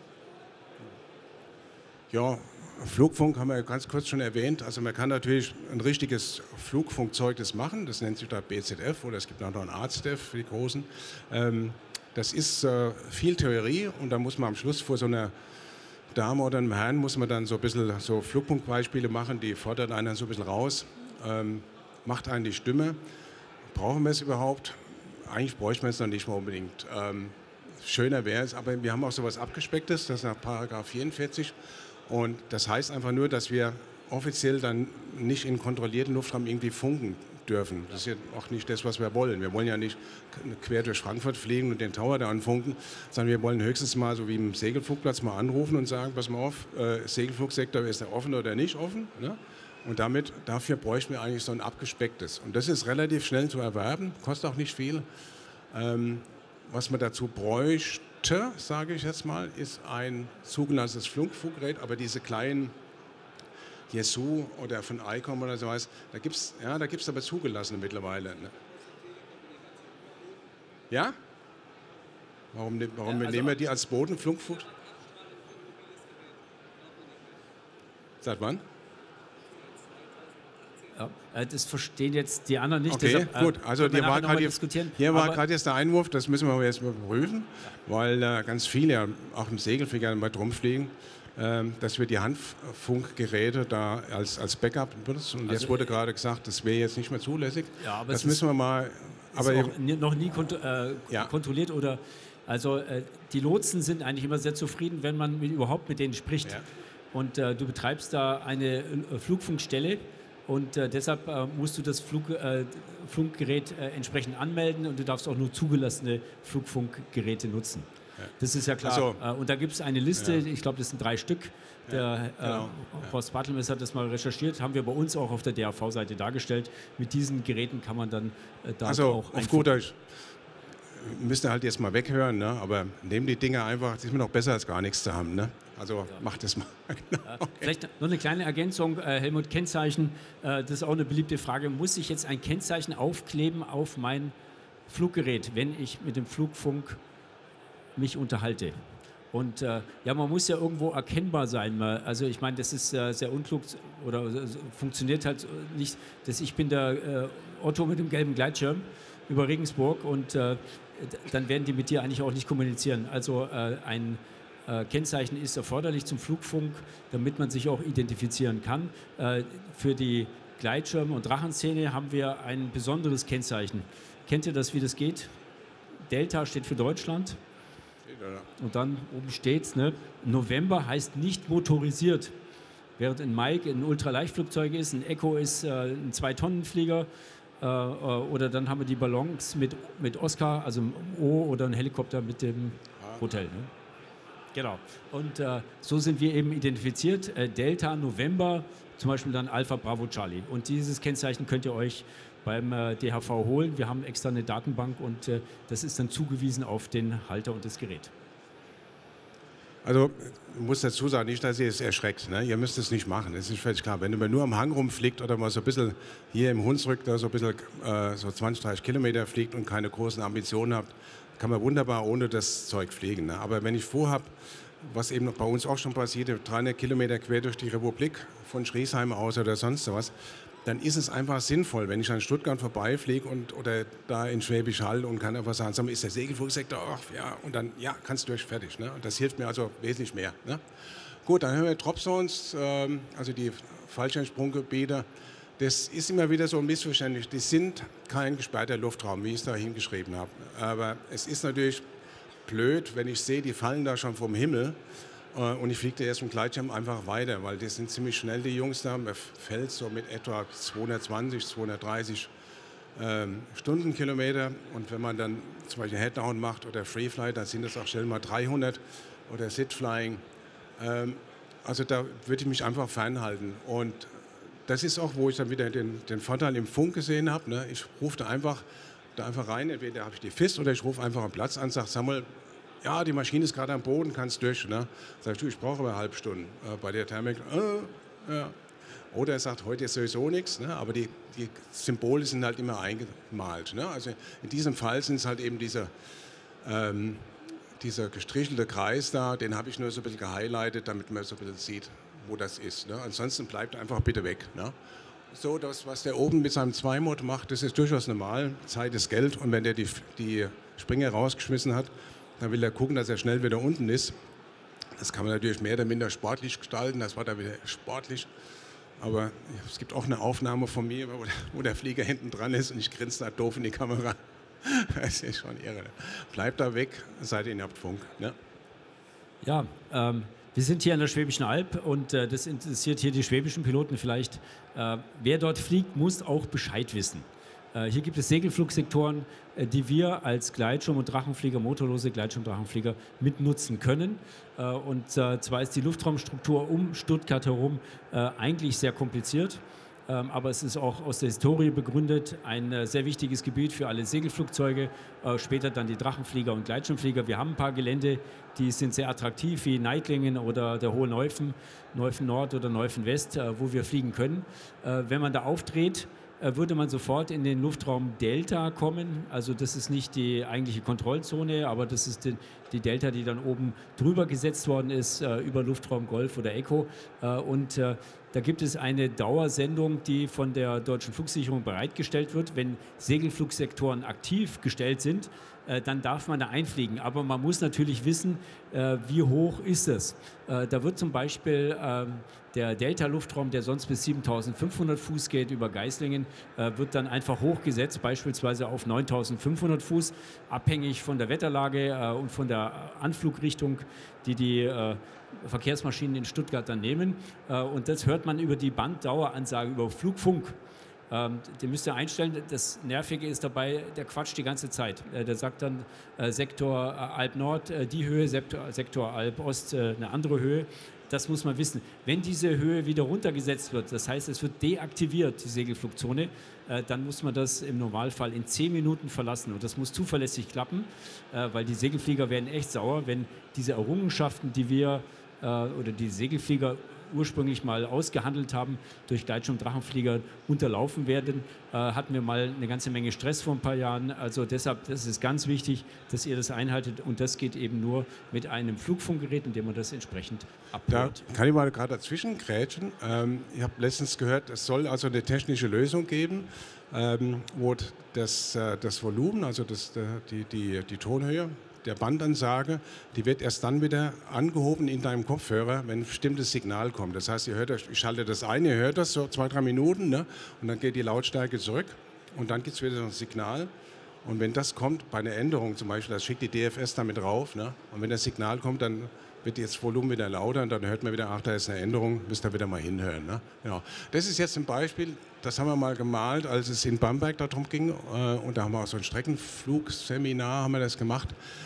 Ja, Flugfunk haben wir ganz kurz schon erwähnt. Also man kann natürlich ein richtiges Flugfunkzeug machen. Das nennt sich da BZF, oder es gibt auch noch ein AZF für die Großen. Das ist viel Theorie, und da muss man am Schluss vor so einer Dame oder einem Herrn muss man dann so ein bisschen so Flugfunkbeispiele machen, die fordert einen dann so ein bisschen raus, macht einen die Stimme. Brauchen wir es überhaupt? Eigentlich bräuchten wir es noch nicht mal unbedingt. schöner wäre es, aber wir haben auch sowas Abgespecktes, das ist nach Paragraph 44 und das heißt einfach nur, dass wir offiziell dann nicht in kontrollierten Luftraum irgendwie funken dürfen. Das ist ja auch nicht das, was wir wollen. Wir wollen ja nicht quer durch Frankfurt fliegen und den Tower da anfunken, sondern wir wollen höchstens mal, so wie im Segelflugplatz, mal anrufen und sagen, pass mal auf, Segelflugsektor, ist der offen oder nicht offen? Ne? Und dafür bräuchten wir eigentlich so ein abgespecktes. Und das ist relativ schnell zu erwerben, kostet auch nicht viel. Was man dazu bräuchte, sage ich jetzt mal, ist ein zugelassenes Funkgerät, aber diese kleinen Jesu oder von ICOM oder sowas, da gibt es aber zugelassene mittlerweile. Ne? Ja? Warum nehmen wir die als Bodenflunkfunk? Seit wann? Ja, das verstehen jetzt die anderen nicht. Okay, deshalb, gut. Also hier war gerade jetzt der Einwurf, das müssen wir jetzt mal prüfen, weil ganz viele ja auch im Segelflieger weit rumfliegen, dass wir die Handfunkgeräte da als Backup benutzen. Und jetzt wurde gerade gesagt, das wäre jetzt nicht mehr zulässig. Ja, aber das müssen wir mal. Aber ist auch noch nie kontrolliert oder. Also die Lotsen sind eigentlich immer sehr zufrieden, wenn man überhaupt mit denen spricht. Ja. Und du betreibst da eine Flugfunkstelle. Und deshalb musst du das Funkgerät entsprechend anmelden und du darfst auch nur zugelassene Flugfunkgeräte nutzen. Ja. Das ist ja klar. So. Und da gibt es eine Liste, ich glaube, das sind 3 Stück. Der Horst Bartelmes hat das mal recherchiert, haben wir bei uns auch auf der DAV-Seite dargestellt. Mit diesen Geräten kann man dann auch auf gut Deutsch. Müsst ihr halt jetzt mal weghören, ne? Aber nehmen die Dinge einfach, das ist mir noch besser als gar nichts zu haben. Ne? Also macht das mal. Genau. Okay. Vielleicht noch eine kleine Ergänzung, Helmut, Kennzeichen, das ist auch eine beliebte Frage. Muss ich jetzt ein Kennzeichen aufkleben auf mein Fluggerät, wenn ich mit dem Flugfunk mich unterhalte? Und man muss ja irgendwo erkennbar sein. Also ich meine, das ist sehr unklug oder funktioniert halt nicht. Ich bin der Otto mit dem gelben Gleitschirm über Regensburg und dann werden die mit dir eigentlich auch nicht kommunizieren. Also ein Kennzeichen ist erforderlich zum Flugfunk, damit man sich auch identifizieren kann. Für die Gleitschirme- und Drachenszene haben wir ein besonderes Kennzeichen. Kennt ihr das, wie das geht? Delta steht für Deutschland. Und dann oben steht es, ne? November heißt nicht motorisiert. Während ein Mike ein Ultraleichtflugzeug ist, ein Echo ist ein 2-Tonnen-Flieger. Oder dann haben wir die Ballons mit Oscar, also ein O, oder ein Helikopter mit dem Hotel. Ne? Genau. Und so sind wir eben identifiziert. Delta, November, zum Beispiel dann Alpha, Bravo, Charlie. Und dieses Kennzeichen könnt ihr euch beim DHV holen. Wir haben extra eine Datenbank und das ist dann zugewiesen auf den Halter und das Gerät. Also ich muss dazu sagen, nicht, dass ihr es erschreckt. Ne? Ihr müsst es nicht machen, das ist völlig klar. Wenn ihr nur am Hang rumfliegt oder mal so ein bisschen hier im Hunsrück da so ein bisschen so 20, 30 Kilometer fliegt und keine großen Ambitionen habt, kann man wunderbar ohne das Zeug fliegen. Ne? Aber wenn ich vorhabe, was eben bei uns auch schon passiert, 300 Kilometer quer durch die Republik, von Schriesheim aus oder sonst was, dann ist es einfach sinnvoll, wenn ich an Stuttgart vorbeifliege oder da in Schwäbisch Hall und kann einfach sagen, ist der Segelflugsektor, und dann, kannst du durch, fertig. Ne? Und das hilft mir also wesentlich mehr. Ne? Gut, dann hören wir Dropzones, also die Fallschirmsprunggebiete. Das ist immer wieder so ein Missverständnis. Die sind kein gesperrter Luftraum, wie ich es da hingeschrieben habe. Aber es ist natürlich blöd, wenn ich sehe, die fallen da schon vom Himmel. Und ich fliege da erst mit dem Gleitschirm einfach weiter, weil die sind ziemlich schnell, die Jungs da. Man fällt so mit etwa 220, 230 Stundenkilometer. Und wenn man dann zum Beispiel Headdown macht oder Freefly, dann sind das auch schnell mal 300 oder Sit-Flying. Also da würde ich mich einfach fernhalten. Und das ist auch, wo ich dann wieder den Vorteil im Funk gesehen habe. Ne? Ich rufe da einfach rein, entweder habe ich die FIS oder ich rufe einfach am Platz an, sage, Samuel, ja, die Maschine ist gerade am Boden, kannst durch. Ne? Sag ich, ich brauche aber eine halbe Stunde bei der Thermik. Ja. Oder er sagt, heute ist sowieso nichts, ne? Aber die Symbole sind halt immer eingemalt. Ne? Also in diesem Fall sind es halt eben dieser gestrichelte Kreis da, den habe ich nur so ein bisschen gehighlightet, damit man so ein bisschen sieht, wo das ist. Ne? Ansonsten bleibt einfach bitte weg. Ne? So, das, was der oben mit seinem Zweimod macht, das ist durchaus normal. Zeit ist Geld. Und wenn der die Springer rausgeschmissen hat, dann will er gucken, dass er schnell wieder unten ist. Das kann man natürlich mehr oder minder sportlich gestalten. Das war da wieder sportlich. Aber es gibt auch eine Aufnahme von mir, wo der Flieger hinten dran ist und ich grinse da doof in die Kamera. Das ist schon irre. Bleibt da weg, seid ihr habt Funk. Ne? Ja, wir sind hier an der Schwäbischen Alb und das interessiert hier die schwäbischen Piloten vielleicht. Wer dort fliegt, muss auch Bescheid wissen. Hier gibt es Segelflugsektoren, die wir als Gleitschirm- und Drachenflieger, motorlose Gleitschirm-Drachenflieger mitnutzen können. Und zwar ist die Luftraumstruktur um Stuttgart herum eigentlich sehr kompliziert. Aber es ist auch aus der Historie begründet, ein sehr wichtiges Gebiet für alle Segelflugzeuge, später dann die Drachenflieger und Gleitschirmflieger. Wir haben ein paar Gelände, die sind sehr attraktiv, wie Neitlingen oder der Hohe Neuffen, Neuffen Nord oder Neuffen West, wo wir fliegen können. Wenn man da aufdreht, würde man sofort in den Luftraum Delta kommen. Also das ist nicht die eigentliche Kontrollzone, aber das ist die Delta, die dann oben drüber gesetzt worden ist, über Luftraum Golf oder Echo. Und da gibt es eine Dauersendung, die von der Deutschen Flugsicherung bereitgestellt wird. Wenn Segelflugsektoren aktiv gestellt sind, dann darf man da einfliegen. Aber man muss natürlich wissen, wie hoch ist es. Da wird zum Beispiel der Delta-Luftraum, der sonst bis 7.500 Fuß geht über Geislingen, wird dann einfach hochgesetzt, beispielsweise auf 9.500 Fuß, abhängig von der Wetterlage und von der Anflugrichtung, die Verkehrsmaschinen in Stuttgart dann nehmen. Und das hört man über die Banddaueransage, über Flugfunk. Den müsst ihr einstellen. Das Nervige ist dabei, der quatscht die ganze Zeit. Der sagt dann Sektor Alb Nord die Höhe, Sektor Alb Ost eine andere Höhe. Das muss man wissen. Wenn diese Höhe wieder runtergesetzt wird, das heißt, es wird deaktiviert, die Segelflugzone, dann muss man das im Normalfall in 10 Minuten verlassen. Und das muss zuverlässig klappen, weil die Segelflieger werden echt sauer, wenn diese Errungenschaften, die wir oder die Segelflieger ursprünglich mal ausgehandelt haben, durch Gleitschirm- und Drachenflieger unterlaufen werden. Hatten wir mal eine ganze Menge Stress vor ein paar Jahren. Also deshalb, das ist ganz wichtig, dass ihr das einhaltet. Und das geht eben nur mit einem Flugfunkgerät, in dem man das entsprechend abhört. Da kann ich mal gerade dazwischen grätschen. Ich habe letztens gehört, es soll also eine technische Lösung geben, wo das Volumen, also die Tonhöhe der Bandansage, die wird erst dann wieder angehoben in deinem Kopfhörer, wenn ein bestimmtes Signal kommt. Das heißt, ich schalte das ein, ihr hört das so 2-3 Minuten, ne? Und dann geht die Lautstärke zurück und dann gibt es wieder so ein Signal. Und wenn das kommt bei einer Änderung zum Beispiel, das schickt die DFS damit rauf, ne? Und wenn das Signal kommt, dann wird das Volumen wieder lauter und dann hört man wieder, ach, da ist eine Änderung, müsst ihr wieder mal hinhören. Ne? Genau. Das ist jetzt ein Beispiel, das haben wir mal gemalt, als es in Bamberg darum ging. Und da haben wir auch so ein Streckenflugseminar haben wir das gemacht.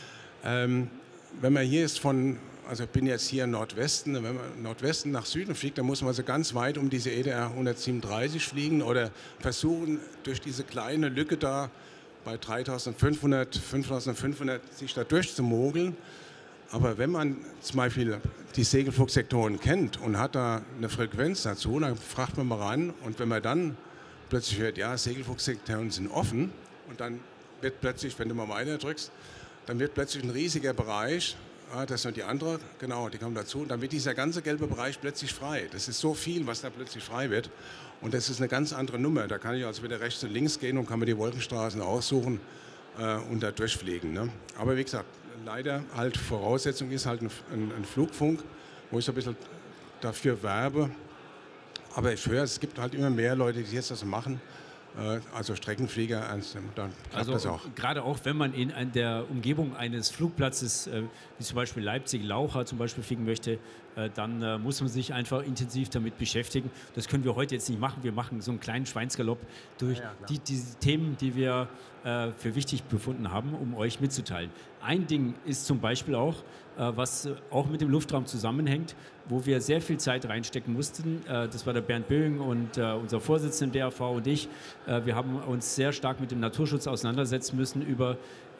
Wenn man hier ist also ich bin jetzt hier im Nordwesten, wenn man Nordwesten nach Süden fliegt, dann muss man also ganz weit um diese EDR 137 fliegen oder versuchen, durch diese kleine Lücke da bei 3.500, 5.500 sich da durchzumogeln. Aber wenn man zum Beispiel die Segelflugsektoren kennt und hat da eine Frequenz dazu, dann fragt man mal ran und wenn man dann plötzlich hört, ja, Segelflugsektoren sind offen und dann wird plötzlich, wenn du mal weiter drückst, dann wird plötzlich ein riesiger Bereich, das sind die andere, genau, die kommen dazu, und dann wird dieser ganze gelbe Bereich plötzlich frei. Das ist so viel, was da plötzlich frei wird und das ist eine ganz andere Nummer. Da kann ich also wieder rechts und links gehen und kann mir die Wolkenstraßen aussuchen und da durchfliegen. Ne? Aber wie gesagt, leider halt Voraussetzung ist halt ein Flugfunk, wo ich so ein bisschen dafür werbe. Aber ich höre, es gibt halt immer mehr Leute, die jetzt das machen. Also Streckenflieger, dann klappt das auch. Gerade auch, wenn man in der Umgebung eines Flugplatzes, wie zum Beispiel Leipzig-Laucha zum Beispiel fliegen möchte, dann muss man sich einfach intensiv damit beschäftigen. Das können wir heute jetzt nicht machen. Wir machen so einen kleinen Schweinsgalopp durch die Themen, die wir für wichtig befunden haben, um euch mitzuteilen. Ein Ding ist zum Beispiel auch, was auch mit dem Luftraum zusammenhängt, wo wir sehr viel Zeit reinstecken mussten. Das war der Bernd Böing und unser Vorsitzender im DAV und ich. Wir haben uns sehr stark mit dem Naturschutz auseinandersetzen müssen über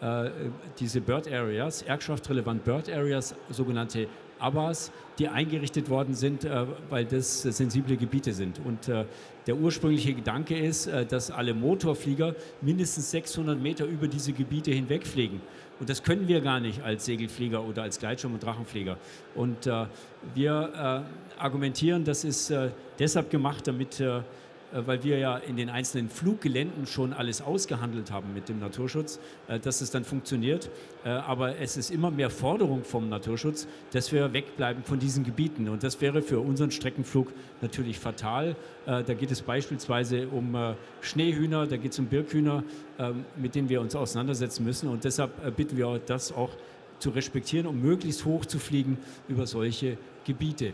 diese Bird Areas, Erbschaftsrelevant Bird Areas, sogenannte ABAs, die eingerichtet worden sind, weil das sensible Gebiete sind. Und der ursprüngliche Gedanke ist, dass alle Motorflieger mindestens 600 Meter über diese Gebiete hinweg fliegen. Und das können wir gar nicht als Segelflieger oder als Gleitschirm- und Drachenflieger. Und wir argumentieren, das ist deshalb gemacht, damit weil wir ja in den einzelnen Fluggeländen schon alles ausgehandelt haben mit dem Naturschutz, dass es dann funktioniert. Aber es ist immer mehr Forderung vom Naturschutz, dass wir wegbleiben von diesen Gebieten. Und das wäre für unseren Streckenflug natürlich fatal. Da geht es beispielsweise um Schneehühner, da geht es um Birkhühner, mit denen wir uns auseinandersetzen müssen. Und deshalb bitten wir das auch zu respektieren, um möglichst hoch zu fliegen über solche Gebiete.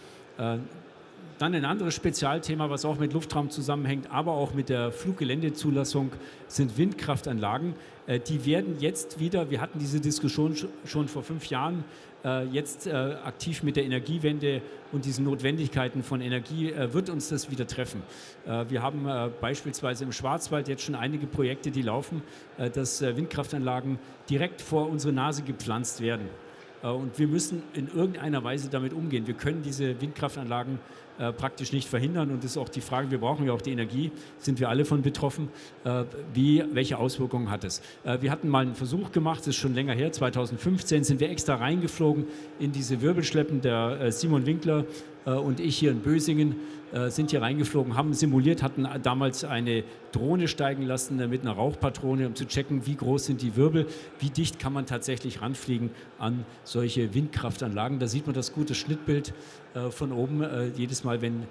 Dann ein anderes Spezialthema, was auch mit Luftraum zusammenhängt, aber auch mit der Fluggeländezulassung, sind Windkraftanlagen. Die werden jetzt wieder, wir hatten diese Diskussion schon vor 5 Jahren, jetzt aktiv mit der Energiewende und diesen Notwendigkeiten von Energie wird uns das wieder treffen. Wir haben beispielsweise im Schwarzwald jetzt schon einige Projekte, die laufen, dass Windkraftanlagen direkt vor unsere Nase gepflanzt werden. Und wir müssen in irgendeiner Weise damit umgehen. Wir können diese Windkraftanlagen praktisch nicht verhindern. Und das ist auch die Frage, wir brauchen ja auch die Energie, sind wir alle von betroffen, welche Auswirkungen hat es? Wir hatten mal einen Versuch gemacht, das ist schon länger her, 2015 sind wir extra reingeflogen in diese Wirbelschleppen, der Simon Winkler und ich hier in Bösingen sind hier reingeflogen, haben simuliert, hatten damals eine Drohne steigen lassen mit einer Rauchpatrone, um zu checken, wie groß sind die Wirbel, wie dicht kann man tatsächlich ranfliegen an solche Windkraftanlagen. Da sieht man das gute Schnittbild von oben. Jedes Mal, wenn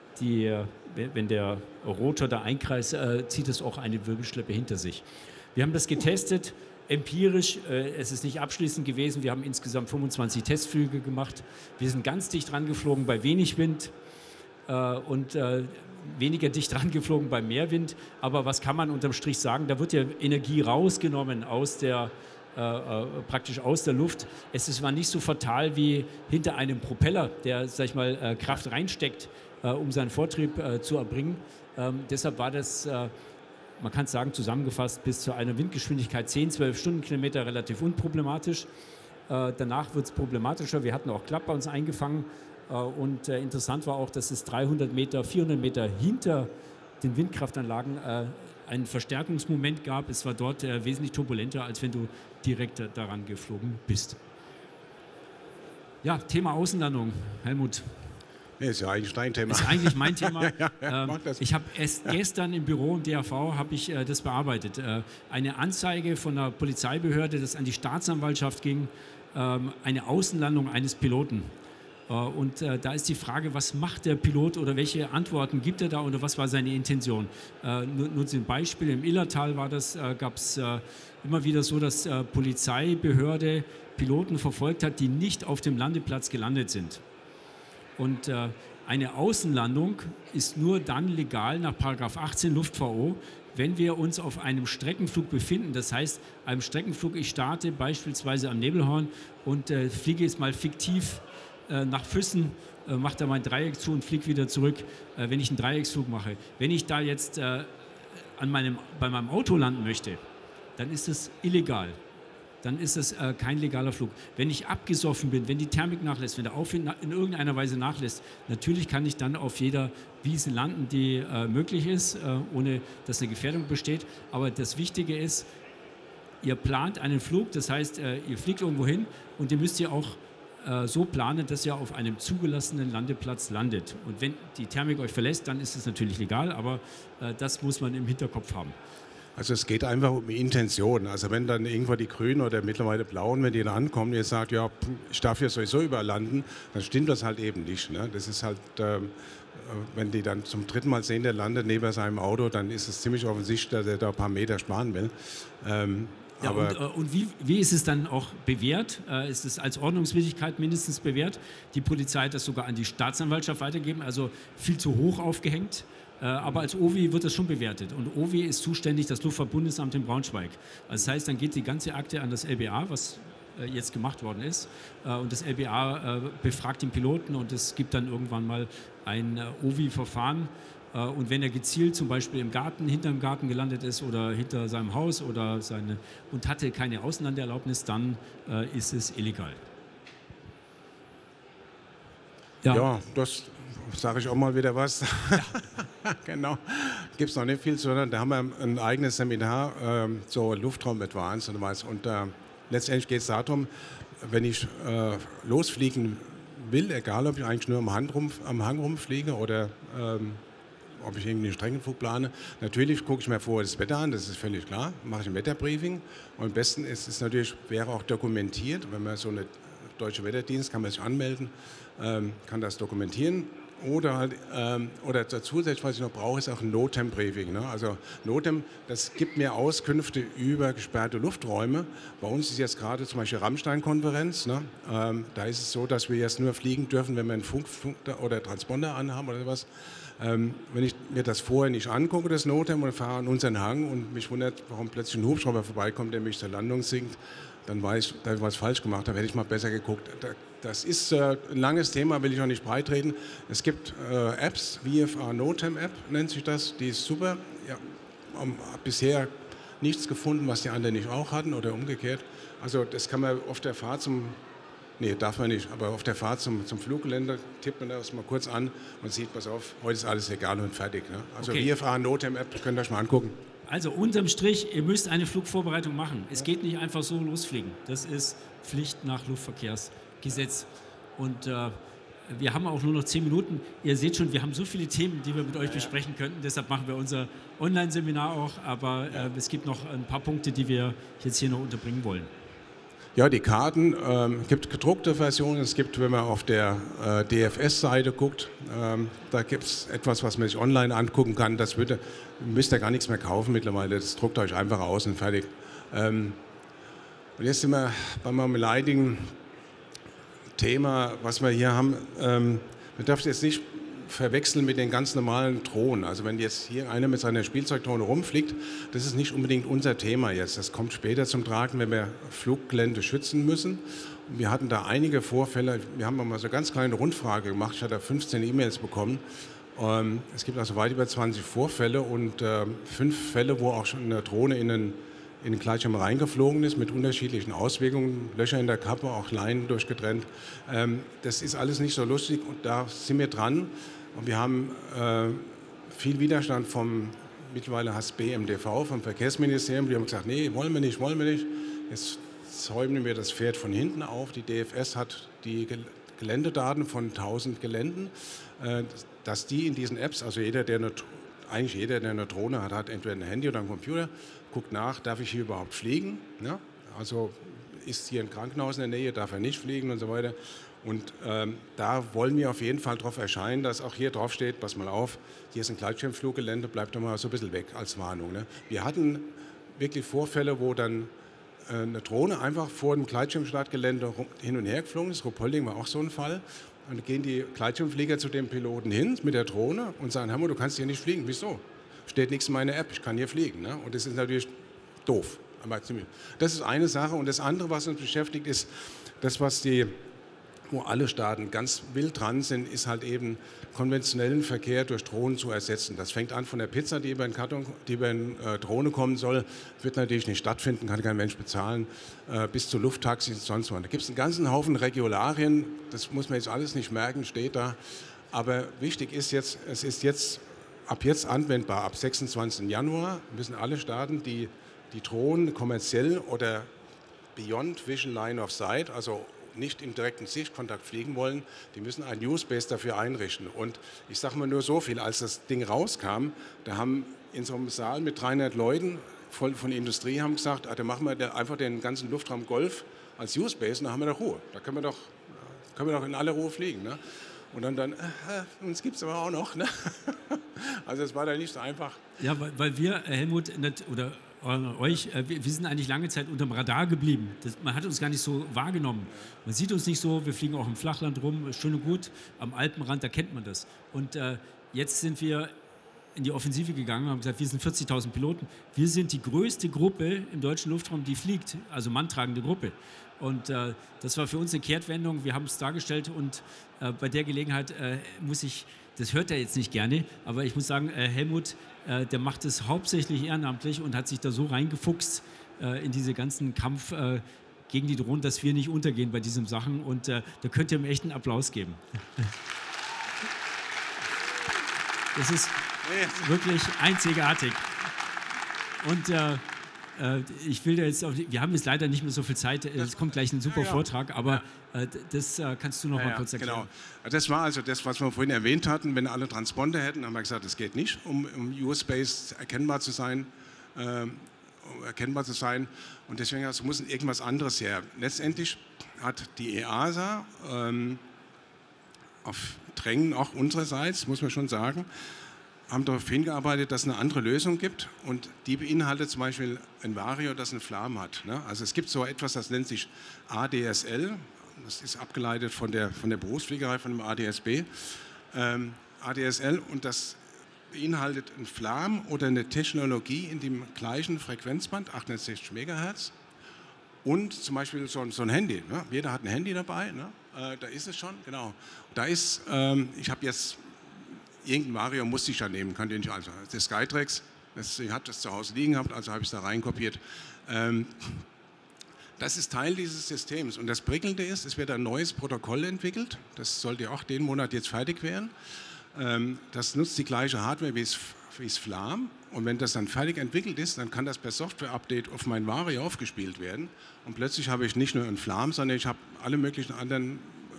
der Rotor da einkreist, zieht es auch eine Wirbelschleppe hinter sich. Wir haben das getestet. Empirisch, es ist nicht abschließend gewesen, wir haben insgesamt 25 Testflüge gemacht. Wir sind ganz dicht dran geflogen bei wenig Wind und weniger dicht dran geflogen bei mehr Wind. Aber was kann man unterm Strich sagen? Da wird ja Energie rausgenommen praktisch aus der Luft. Es war nicht so fatal wie hinter einem Propeller, der, sag ich mal, Kraft reinsteckt, um seinen Vortrieb zu erbringen. Deshalb war das... man kann es sagen, zusammengefasst, bis zu einer Windgeschwindigkeit 10-12 Stundenkilometer relativ unproblematisch. Danach wird es problematischer. Wir hatten auch Klapp bei uns eingefangen. Und interessant war auch, dass es 300 Meter, 400 Meter hinter den Windkraftanlagen ein Verstärkungsmoment gab. Es war dort wesentlich turbulenter, als wenn du direkt daran geflogen bist. Ja, Thema Außenlandung, Helmut. Nee, ist ja eigentlich dein Thema. Ist eigentlich mein Thema. Ich habe erst Ja. gestern im Büro im DAV habe ich das bearbeitet. Eine Anzeige von einer Polizeibehörde, das an die Staatsanwaltschaft ging, eine Außenlandung eines Piloten. Und da ist die Frage, was macht der Pilot oder welche Antworten gibt er da oder was war seine Intention? Nur zum Beispiel im Illertal gab es immer wieder so, dass Polizeibehörde Piloten verfolgt hat, die nicht auf dem Landeplatz gelandet sind. Und eine Außenlandung ist nur dann legal nach § 18 Luft-VO, wenn wir uns auf einem Streckenflug befinden. Das heißt, einem Streckenflug, ich starte beispielsweise am Nebelhorn und fliege jetzt mal fiktiv nach Füssen, mache da mein Dreieck zu und fliege wieder zurück, wenn ich einen Dreiecksflug mache. Wenn ich da jetzt bei meinem Auto landen möchte, dann ist das illegal. Dann ist es kein legaler Flug. Wenn ich abgesoffen bin, wenn die Thermik nachlässt, wenn der Aufwind in irgendeiner Weise nachlässt, natürlich kann ich dann auf jeder Wiese landen, die möglich ist, ohne dass eine Gefährdung besteht. Aber das Wichtige ist, ihr plant einen Flug, das heißt, ihr fliegt irgendwo hin und den müsst ihr auch so planen, dass ihr auf einem zugelassenen Landeplatz landet. Und wenn die Thermik euch verlässt, dann ist es natürlich legal, aber das muss man im Hinterkopf haben. Also es geht einfach um Intention. Also wenn dann irgendwo die Grünen oder mittlerweile Blauen, wenn die da ankommen, ihr sagt, ja, ich darf hier sowieso überall landen, dann stimmt das halt eben nicht. Ne? Das ist halt, wenn die dann zum 3. Mal sehen, der landet neben seinem Auto, dann ist es ziemlich offensichtlich, dass er da ein paar Meter sparen will. Ja, und wie ist es dann auch bewährt? Ist es als Ordnungswidrigkeit mindestens bewährt? Die Polizei hat das sogar an die Staatsanwaltschaft weitergegeben, also viel zu hoch aufgehängt. Aber als OWI wird das schon bewertet. Und OWI ist zuständig, das Luftfahrtbundesamt in Braunschweig. Also das heißt, dann geht die ganze Akte an das LBA, was jetzt gemacht worden ist. Und das LBA befragt den Piloten und es gibt dann irgendwann mal ein OWI-Verfahren. Und wenn er gezielt zum Beispiel im Garten, hinterm Garten gelandet ist oder hinter seinem Haus und hatte keine Außenlandeerlaubnis, dann ist es illegal. Ja, das sage ich auch mal wieder was. Ja. Genau. Gibt es noch nicht viel zu hören. Da haben wir ein eigenes Seminar, so Luftraum Advanced und was. Und letztendlich geht es darum, wenn ich losfliegen will, egal ob ich eigentlich nur am Hang rumfliege oder ob ich irgendwie einen Streckenflug plane. Natürlich gucke ich mir vorher das Wetter an, das ist völlig klar. Mache ich ein Wetterbriefing. Und am besten ist es natürlich, wäre auch dokumentiert, wenn man so eine deutsche Wetterdienst, kann man sich anmelden, kann das dokumentieren. Oder halt, oder zusätzlich, was ich noch brauche, ist auch ein NOTAM-Briefing. Ne? Also NOTAM, das gibt mir Auskünfte über gesperrte Lufträume. Bei uns ist jetzt gerade zum Beispiel Rammstein-Konferenz. Ne? Da ist es so, dass wir jetzt nur fliegen dürfen, wenn wir einen Funk oder Transponder anhaben oder sowas. Wenn ich mir das vorher nicht angucke, das NOTAM, und fahre an unseren Hang und mich wundert, warum plötzlich ein Hubschrauber vorbeikommt, der mich zur Landung sinkt, dann weiß ich, da habe ich was falsch gemacht, da hätte ich mal besser geguckt. Das ist ein langes Thema, will ich auch nicht breitreden. Es gibt Apps, VFR NOTAM App nennt sich das, die ist super. Ja, bisher nichts gefunden, was die anderen nicht auch hatten oder umgekehrt. Also das kann man auf der Fahrt darf man nicht, aber auf der Fahrt zum Fluggelände tippt man das mal kurz an und sieht, pass auf, heute ist alles egal und fertig. Ne? Also okay. VFR NOTAM App, könnt ihr euch mal angucken. Also unterm Strich, ihr müsst eine Flugvorbereitung machen. Es geht nicht einfach so losfliegen. Das ist Pflicht nach Luftverkehrsgesetz. Und wir haben auch nur noch 10 Minuten. Ihr seht schon, wir haben so viele Themen, die wir mit euch besprechen könnten. Deshalb machen wir unser Online-Seminar auch. Aber es gibt noch ein paar Punkte, die wir jetzt hier noch unterbringen wollen. Ja, die Karten, gibt gedruckte Versionen, es gibt, wenn man auf der DFS-Seite guckt, da gibt es etwas, was man sich online angucken kann, müsst ihr gar nichts mehr kaufen mittlerweile, das druckt euch einfach aus und fertig. Und jetzt sind wir beim marmeladigen Thema, was wir hier haben. Man darf es jetzt nicht verwechseln mit den ganz normalen Drohnen. Also wenn jetzt hier einer mit seiner Spielzeugdrohne rumfliegt, das ist nicht unbedingt unser Thema jetzt. Das kommt später zum Tragen, wenn wir Fluggelände schützen müssen. Und wir hatten da einige Vorfälle. Wir haben mal so eine ganz kleine Rundfrage gemacht. Ich hatte 15 E-Mails bekommen. Es gibt also weit über 20 Vorfälle und 5 Fälle, wo auch schon eine Drohne in den Gleitschirm reingeflogen ist, mit unterschiedlichen Auswirkungen, Löcher in der Kappe, auch Leinen durchgetrennt. Das ist alles nicht so lustig und da sind wir dran. Und wir haben viel Widerstand vom mittlerweile heißt BMDV, vom Verkehrsministerium. Die haben gesagt, nee, wollen wir nicht. Jetzt zäumen wir das Pferd von hinten auf. Die DFS hat die Geländedaten von 1000 Geländen, dass die in diesen Apps, also eigentlich jeder, der eine Drohne hat, hat entweder ein Handy oder einen Computer, guckt nach, darf ich hier überhaupt fliegen? Ja? Also ist hier ein Krankenhaus in der Nähe, darf er nicht fliegen und so weiter. Und da wollen wir auf jeden Fall darauf erscheinen, dass auch hier drauf steht, pass mal auf, hier ist ein Gleitschirmfluggelände, bleibt doch mal so ein bisschen weg als Warnung. Ne? Wir hatten wirklich Vorfälle, wo dann eine Drohne einfach vor dem Gleitschirmstartgelände hin und her geflogen ist. Ruppolding war auch so ein Fall. Und dann gehen die Gleitschirmflieger zu dem Piloten hin mit der Drohne und sagen, Hammer, du kannst hier nicht fliegen. Wieso? Steht nichts in meiner App, ich kann hier fliegen. Ne? Und das ist natürlich doof. Das ist eine Sache. Und das andere, was uns beschäftigt, ist das, wo alle Staaten ganz wild dran sind, ist halt eben konventionellen Verkehr durch Drohnen zu ersetzen. Das fängt an von der Pizza, die über eine Drohne kommen soll, wird natürlich nicht stattfinden, kann kein Mensch bezahlen, bis zu Lufttaxis und sonst was. Da gibt es einen ganzen Haufen Regularien, das muss man jetzt alles nicht merken, steht da. Aber wichtig ist jetzt, es ist jetzt ab jetzt anwendbar, ab 26. Januar müssen alle Staaten, die Drohnen kommerziell oder Beyond Vision Line of Sight, also nicht im direkten Sichtkontakt fliegen wollen, die müssen einen Use-Base dafür einrichten. Und ich sage mal nur so viel, als das Ding rauskam, da haben in so einem Saal mit 300 Leuten voll von Industrie haben gesagt, da machen wir einfach den ganzen Luftraum Golf als Use-Base und dann haben wir doch Ruhe. Da können wir doch in aller Ruhe fliegen. Ne? Und dann uns gibt es aber auch noch. Ne? Also es war da nicht so einfach. Ja, weil wir, Helmut, oder wir sind eigentlich lange Zeit unterm Radar geblieben. Man hat uns gar nicht so wahrgenommen. Man sieht uns nicht so, wir fliegen auch im Flachland rum, schön und gut, am Alpenrand, da kennt man das. Und jetzt sind wir in die Offensive gegangen und haben gesagt, wir sind 40.000 Piloten. Wir sind die größte Gruppe im deutschen Luftraum, die fliegt, also manntragende Gruppe. Und das war für uns eine Kehrtwendung, wir haben es dargestellt und bei der Gelegenheit muss ich, das hört er jetzt nicht gerne, aber ich muss sagen, Helmut, der macht es hauptsächlich ehrenamtlich und hat sich da so reingefuchst in diese ganzen Kampf gegen die Drohnen, dass wir nicht untergehen bei diesen Sachen und da könnt ihr ihm echt einen Applaus geben. Das ist wirklich einzigartig. Und Ich will da jetzt wir haben jetzt leider nicht mehr so viel Zeit. Es kommt gleich ein super Vortrag, aber das kannst du noch mal kurz erklären. Genau. Das war also das, was wir vorhin erwähnt hatten. Wenn alle Transponder hätten, haben wir gesagt, das geht nicht, um US-Space erkennbar zu sein. Und deswegen muss irgendwas anderes her. Letztendlich hat die EASA auf Drängen auch unsererseits, muss man schon sagen, haben darauf hingearbeitet, dass es eine andere Lösung gibt und die beinhaltet zum Beispiel ein Vario, das eine Flamme hat. Ne? Also es gibt so etwas, das nennt sich ADSL, das ist abgeleitet von der Berufsfliegerei, von dem ADSB, ADSL, und das beinhaltet ein Flamme oder eine Technologie in dem gleichen Frequenzband, 860 MHz, und zum Beispiel so ein Handy. Ne? Jeder hat ein Handy dabei, ne? Da ist es schon, genau. Da ist, ich habe jetzt irgendein Vario musste ich ja nehmen, könnt ihr nicht, also der Skytrax, ich habe das zu Hause liegen gehabt, also habe ich es da reinkopiert. Das ist Teil dieses Systems und das Prickelnde ist, es wird ein neues Protokoll entwickelt, das sollte auch den Monat jetzt fertig werden. Das nutzt die gleiche Hardware wie es Flam und wenn das dann fertig entwickelt ist, dann kann das per Software-Update auf mein Vario aufgespielt werden und plötzlich habe ich nicht nur ein Flam, sondern ich habe alle möglichen anderen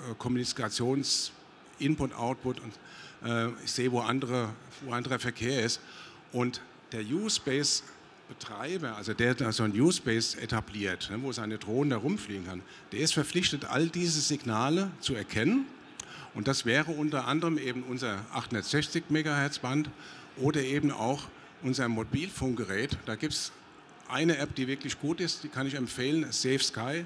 Kommunikations-Input, Output und ich sehe, wo anderer Verkehr ist. Und der U-Space-Betreiber, also der so ein U-Space etabliert, ne, wo seine Drohnen da rumfliegen kann, der ist verpflichtet, all diese Signale zu erkennen. Und das wäre unter anderem eben unser 860 MHz Band oder eben auch unser Mobilfunkgerät. Da gibt es eine App, die wirklich gut ist, die kann ich empfehlen, Safe Sky.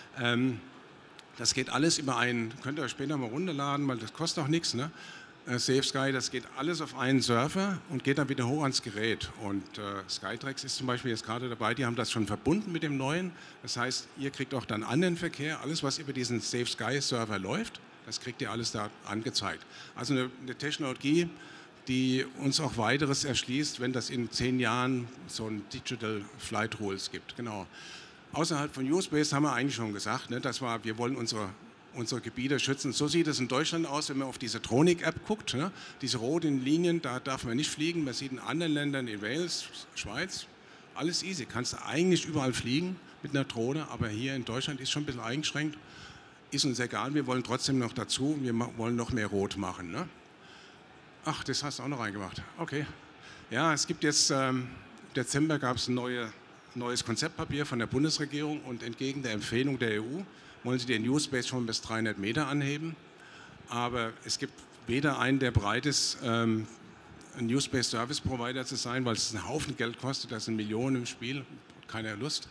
Das geht alles über könnt ihr euch später mal runterladen, weil das kostet auch nichts, ne? Safe Sky, das geht alles auf einen Server und geht dann wieder hoch ans Gerät. Und Skytrax ist zum Beispiel jetzt gerade dabei, die haben das schon verbunden mit dem neuen. Das heißt, ihr kriegt auch dann anderen Verkehr, alles was über diesen Safe Sky Server läuft, das kriegt ihr alles da angezeigt. Also eine Technologie, die uns auch weiteres erschließt, wenn das in 10 Jahren so ein Digital Flight Rules gibt. Genau. Außerhalb von U-Space haben wir eigentlich schon gesagt, ne, wir wollen unsere Gebiete schützen. So sieht es in Deutschland aus, wenn man auf diese Tronik-App guckt. Ne? Diese roten Linien, da darf man nicht fliegen. Man sieht in anderen Ländern, in Wales, Schweiz, alles easy. Kannst du eigentlich überall fliegen mit einer Drohne, aber hier in Deutschland ist schon ein bisschen eingeschränkt. Ist uns egal, wir wollen trotzdem noch dazu, wir wollen noch mehr Rot machen. Ne? Ach, das hast du auch noch reingemacht. Okay. Ja, es gibt jetzt, im Dezember gab es ein neues Konzeptpapier von der Bundesregierung und entgegen der Empfehlung der EU wollen sie den U-Space schon bis 300 Meter anheben. Aber es gibt weder einen, der bereit ist, ein U-Space Service Provider zu sein, weil es einen Haufen Geld kostet, da sind Millionen im Spiel, keiner Lust.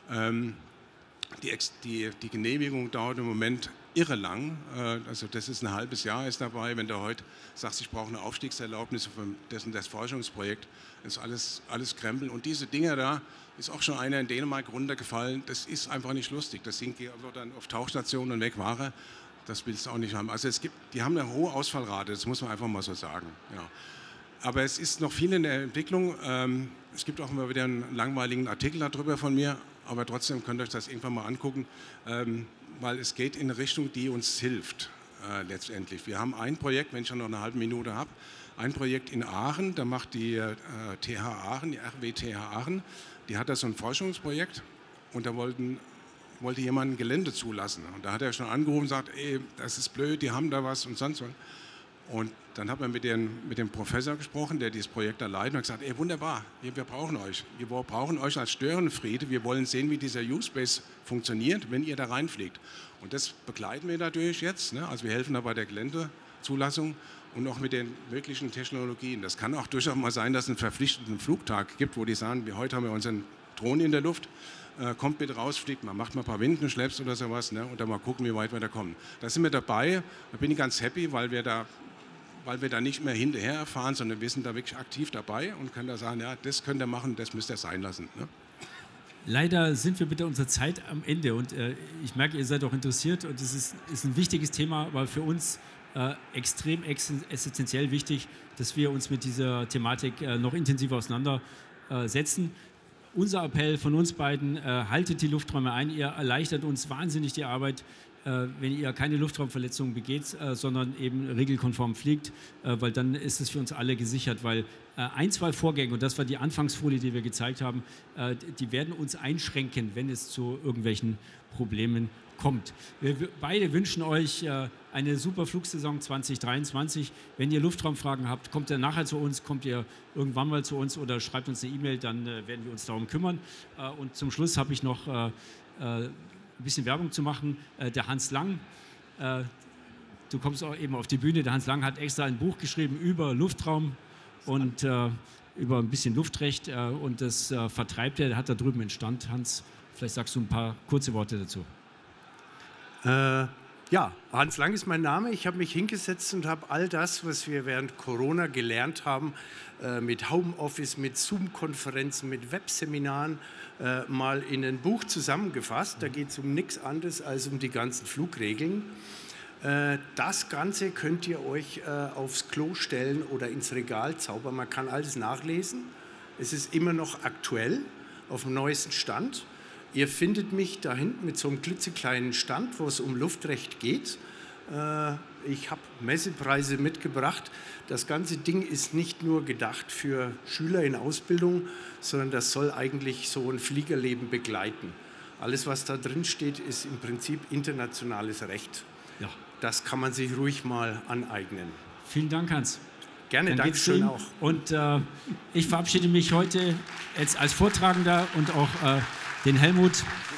Die Genehmigung dauert im Moment irre lang, also das ist ein halbes Jahr ist dabei, wenn du heute sagst, ich brauche eine Aufstiegserlaubnis für das Forschungsprojekt, ist alles Krempel. Und diese Dinger da, ist auch schon einer in Dänemark runtergefallen, das ist einfach nicht lustig, das sind dann auf Tauchstationen und weg war er, das willst du auch nicht haben. Also die haben eine hohe Ausfallrate, das muss man einfach mal so sagen. Ja. Aber es ist noch viel in der Entwicklung, es gibt auch immer wieder einen langweiligen Artikel darüber von mir, aber trotzdem könnt ihr euch das irgendwann mal angucken, weil es geht in eine Richtung, die uns hilft letztendlich. Wir haben ein Projekt, wenn ich schon noch eine halbe Minute habe, ein Projekt in Aachen, da macht die TH Aachen, die RWTH Aachen, die hat da so ein Forschungsprojekt und da wollte jemand ein Gelände zulassen. Und da hat er schon angerufen und gesagt, ey, das ist blöd, die haben da was und sonst was. Und dann hat man mit dem Professor gesprochen, der dieses Projekt da leitet, und hat gesagt, ey, wunderbar, wir brauchen euch. Wir brauchen euch als Störenfriede. Wir wollen sehen, wie dieser U-Space funktioniert, wenn ihr da reinfliegt. Und das begleiten wir natürlich jetzt. Ne? Also wir helfen da bei der Geländezulassung und auch mit den möglichen Technologien. Das kann auch durchaus mal sein, dass es einen verpflichtenden Flugtag gibt, wo die sagen, heute haben wir unseren Drohnen in der Luft, kommt bitte raus, fliegt mal, macht mal ein paar Windenschlepps oder sowas, ne? Und dann mal gucken, wie weit wir da kommen. Da sind wir dabei, da bin ich ganz happy, weil wir da nicht mehr hinterher fahren, sondern wir sind da wirklich aktiv dabei und können da sagen, ja, das könnt ihr machen, das müsst ihr sein lassen. Ne? Leider sind wir mit unserer Zeit am Ende und ich merke, ihr seid auch interessiert und es ist ein wichtiges Thema, aber für uns extrem essentiell wichtig, dass wir uns mit dieser Thematik noch intensiver auseinandersetzen. Unser Appell von uns beiden, haltet die Lufträume ein, ihr erleichtert uns wahnsinnig die Arbeit. wenn ihr keine Luftraumverletzungen begeht, sondern eben regelkonform fliegt, weil dann ist es für uns alle gesichert, weil ein, zwei Vorgänge, und das war die Anfangsfolie, die wir gezeigt haben, die werden uns einschränken, wenn es zu irgendwelchen Problemen kommt. Wir beide wünschen euch eine super Flugsaison 2023. Wenn ihr Luftraumfragen habt, kommt ihr nachher zu uns, kommt ihr irgendwann mal zu uns oder schreibt uns eine E-Mail, dann werden wir uns darum kümmern. Und zum Schluss habe ich noch ein bisschen Werbung zu machen. Der Hans Lang, du kommst auch eben auf die Bühne, der Hans Lang hat extra ein Buch geschrieben über Luftraum und über ein bisschen Luftrecht und das vertreibt er, der hat da drüben einen Stand. Hans, vielleicht sagst du ein paar kurze Worte dazu. Ja, Hans Lang ist mein Name. Ich habe mich hingesetzt und habe all das, was wir während Corona gelernt haben, mit Homeoffice, mit Zoom-Konferenzen, mit Webseminaren, mal in ein Buch zusammengefasst. Da geht es um nichts anderes als um die ganzen Flugregeln. Das Ganze könnt ihr euch aufs Klo stellen oder ins Regal zaubern. Man kann alles nachlesen. Es ist immer noch aktuell, auf dem neuesten Stand. Ihr findet mich da hinten mit so einem klitzekleinen Stand, wo es um Luftrecht geht. Ich habe Messepreise mitgebracht. Das ganze Ding ist nicht nur gedacht für Schüler in Ausbildung, sondern das soll eigentlich so ein Fliegerleben begleiten. Alles, was da drin steht, ist im Prinzip internationales Recht. Ja. Das kann man sich ruhig mal aneignen. Vielen Dank, Hans. Gerne, danke schön auch. Und ich verabschiede mich heute jetzt als Vortragender und auch den Helmut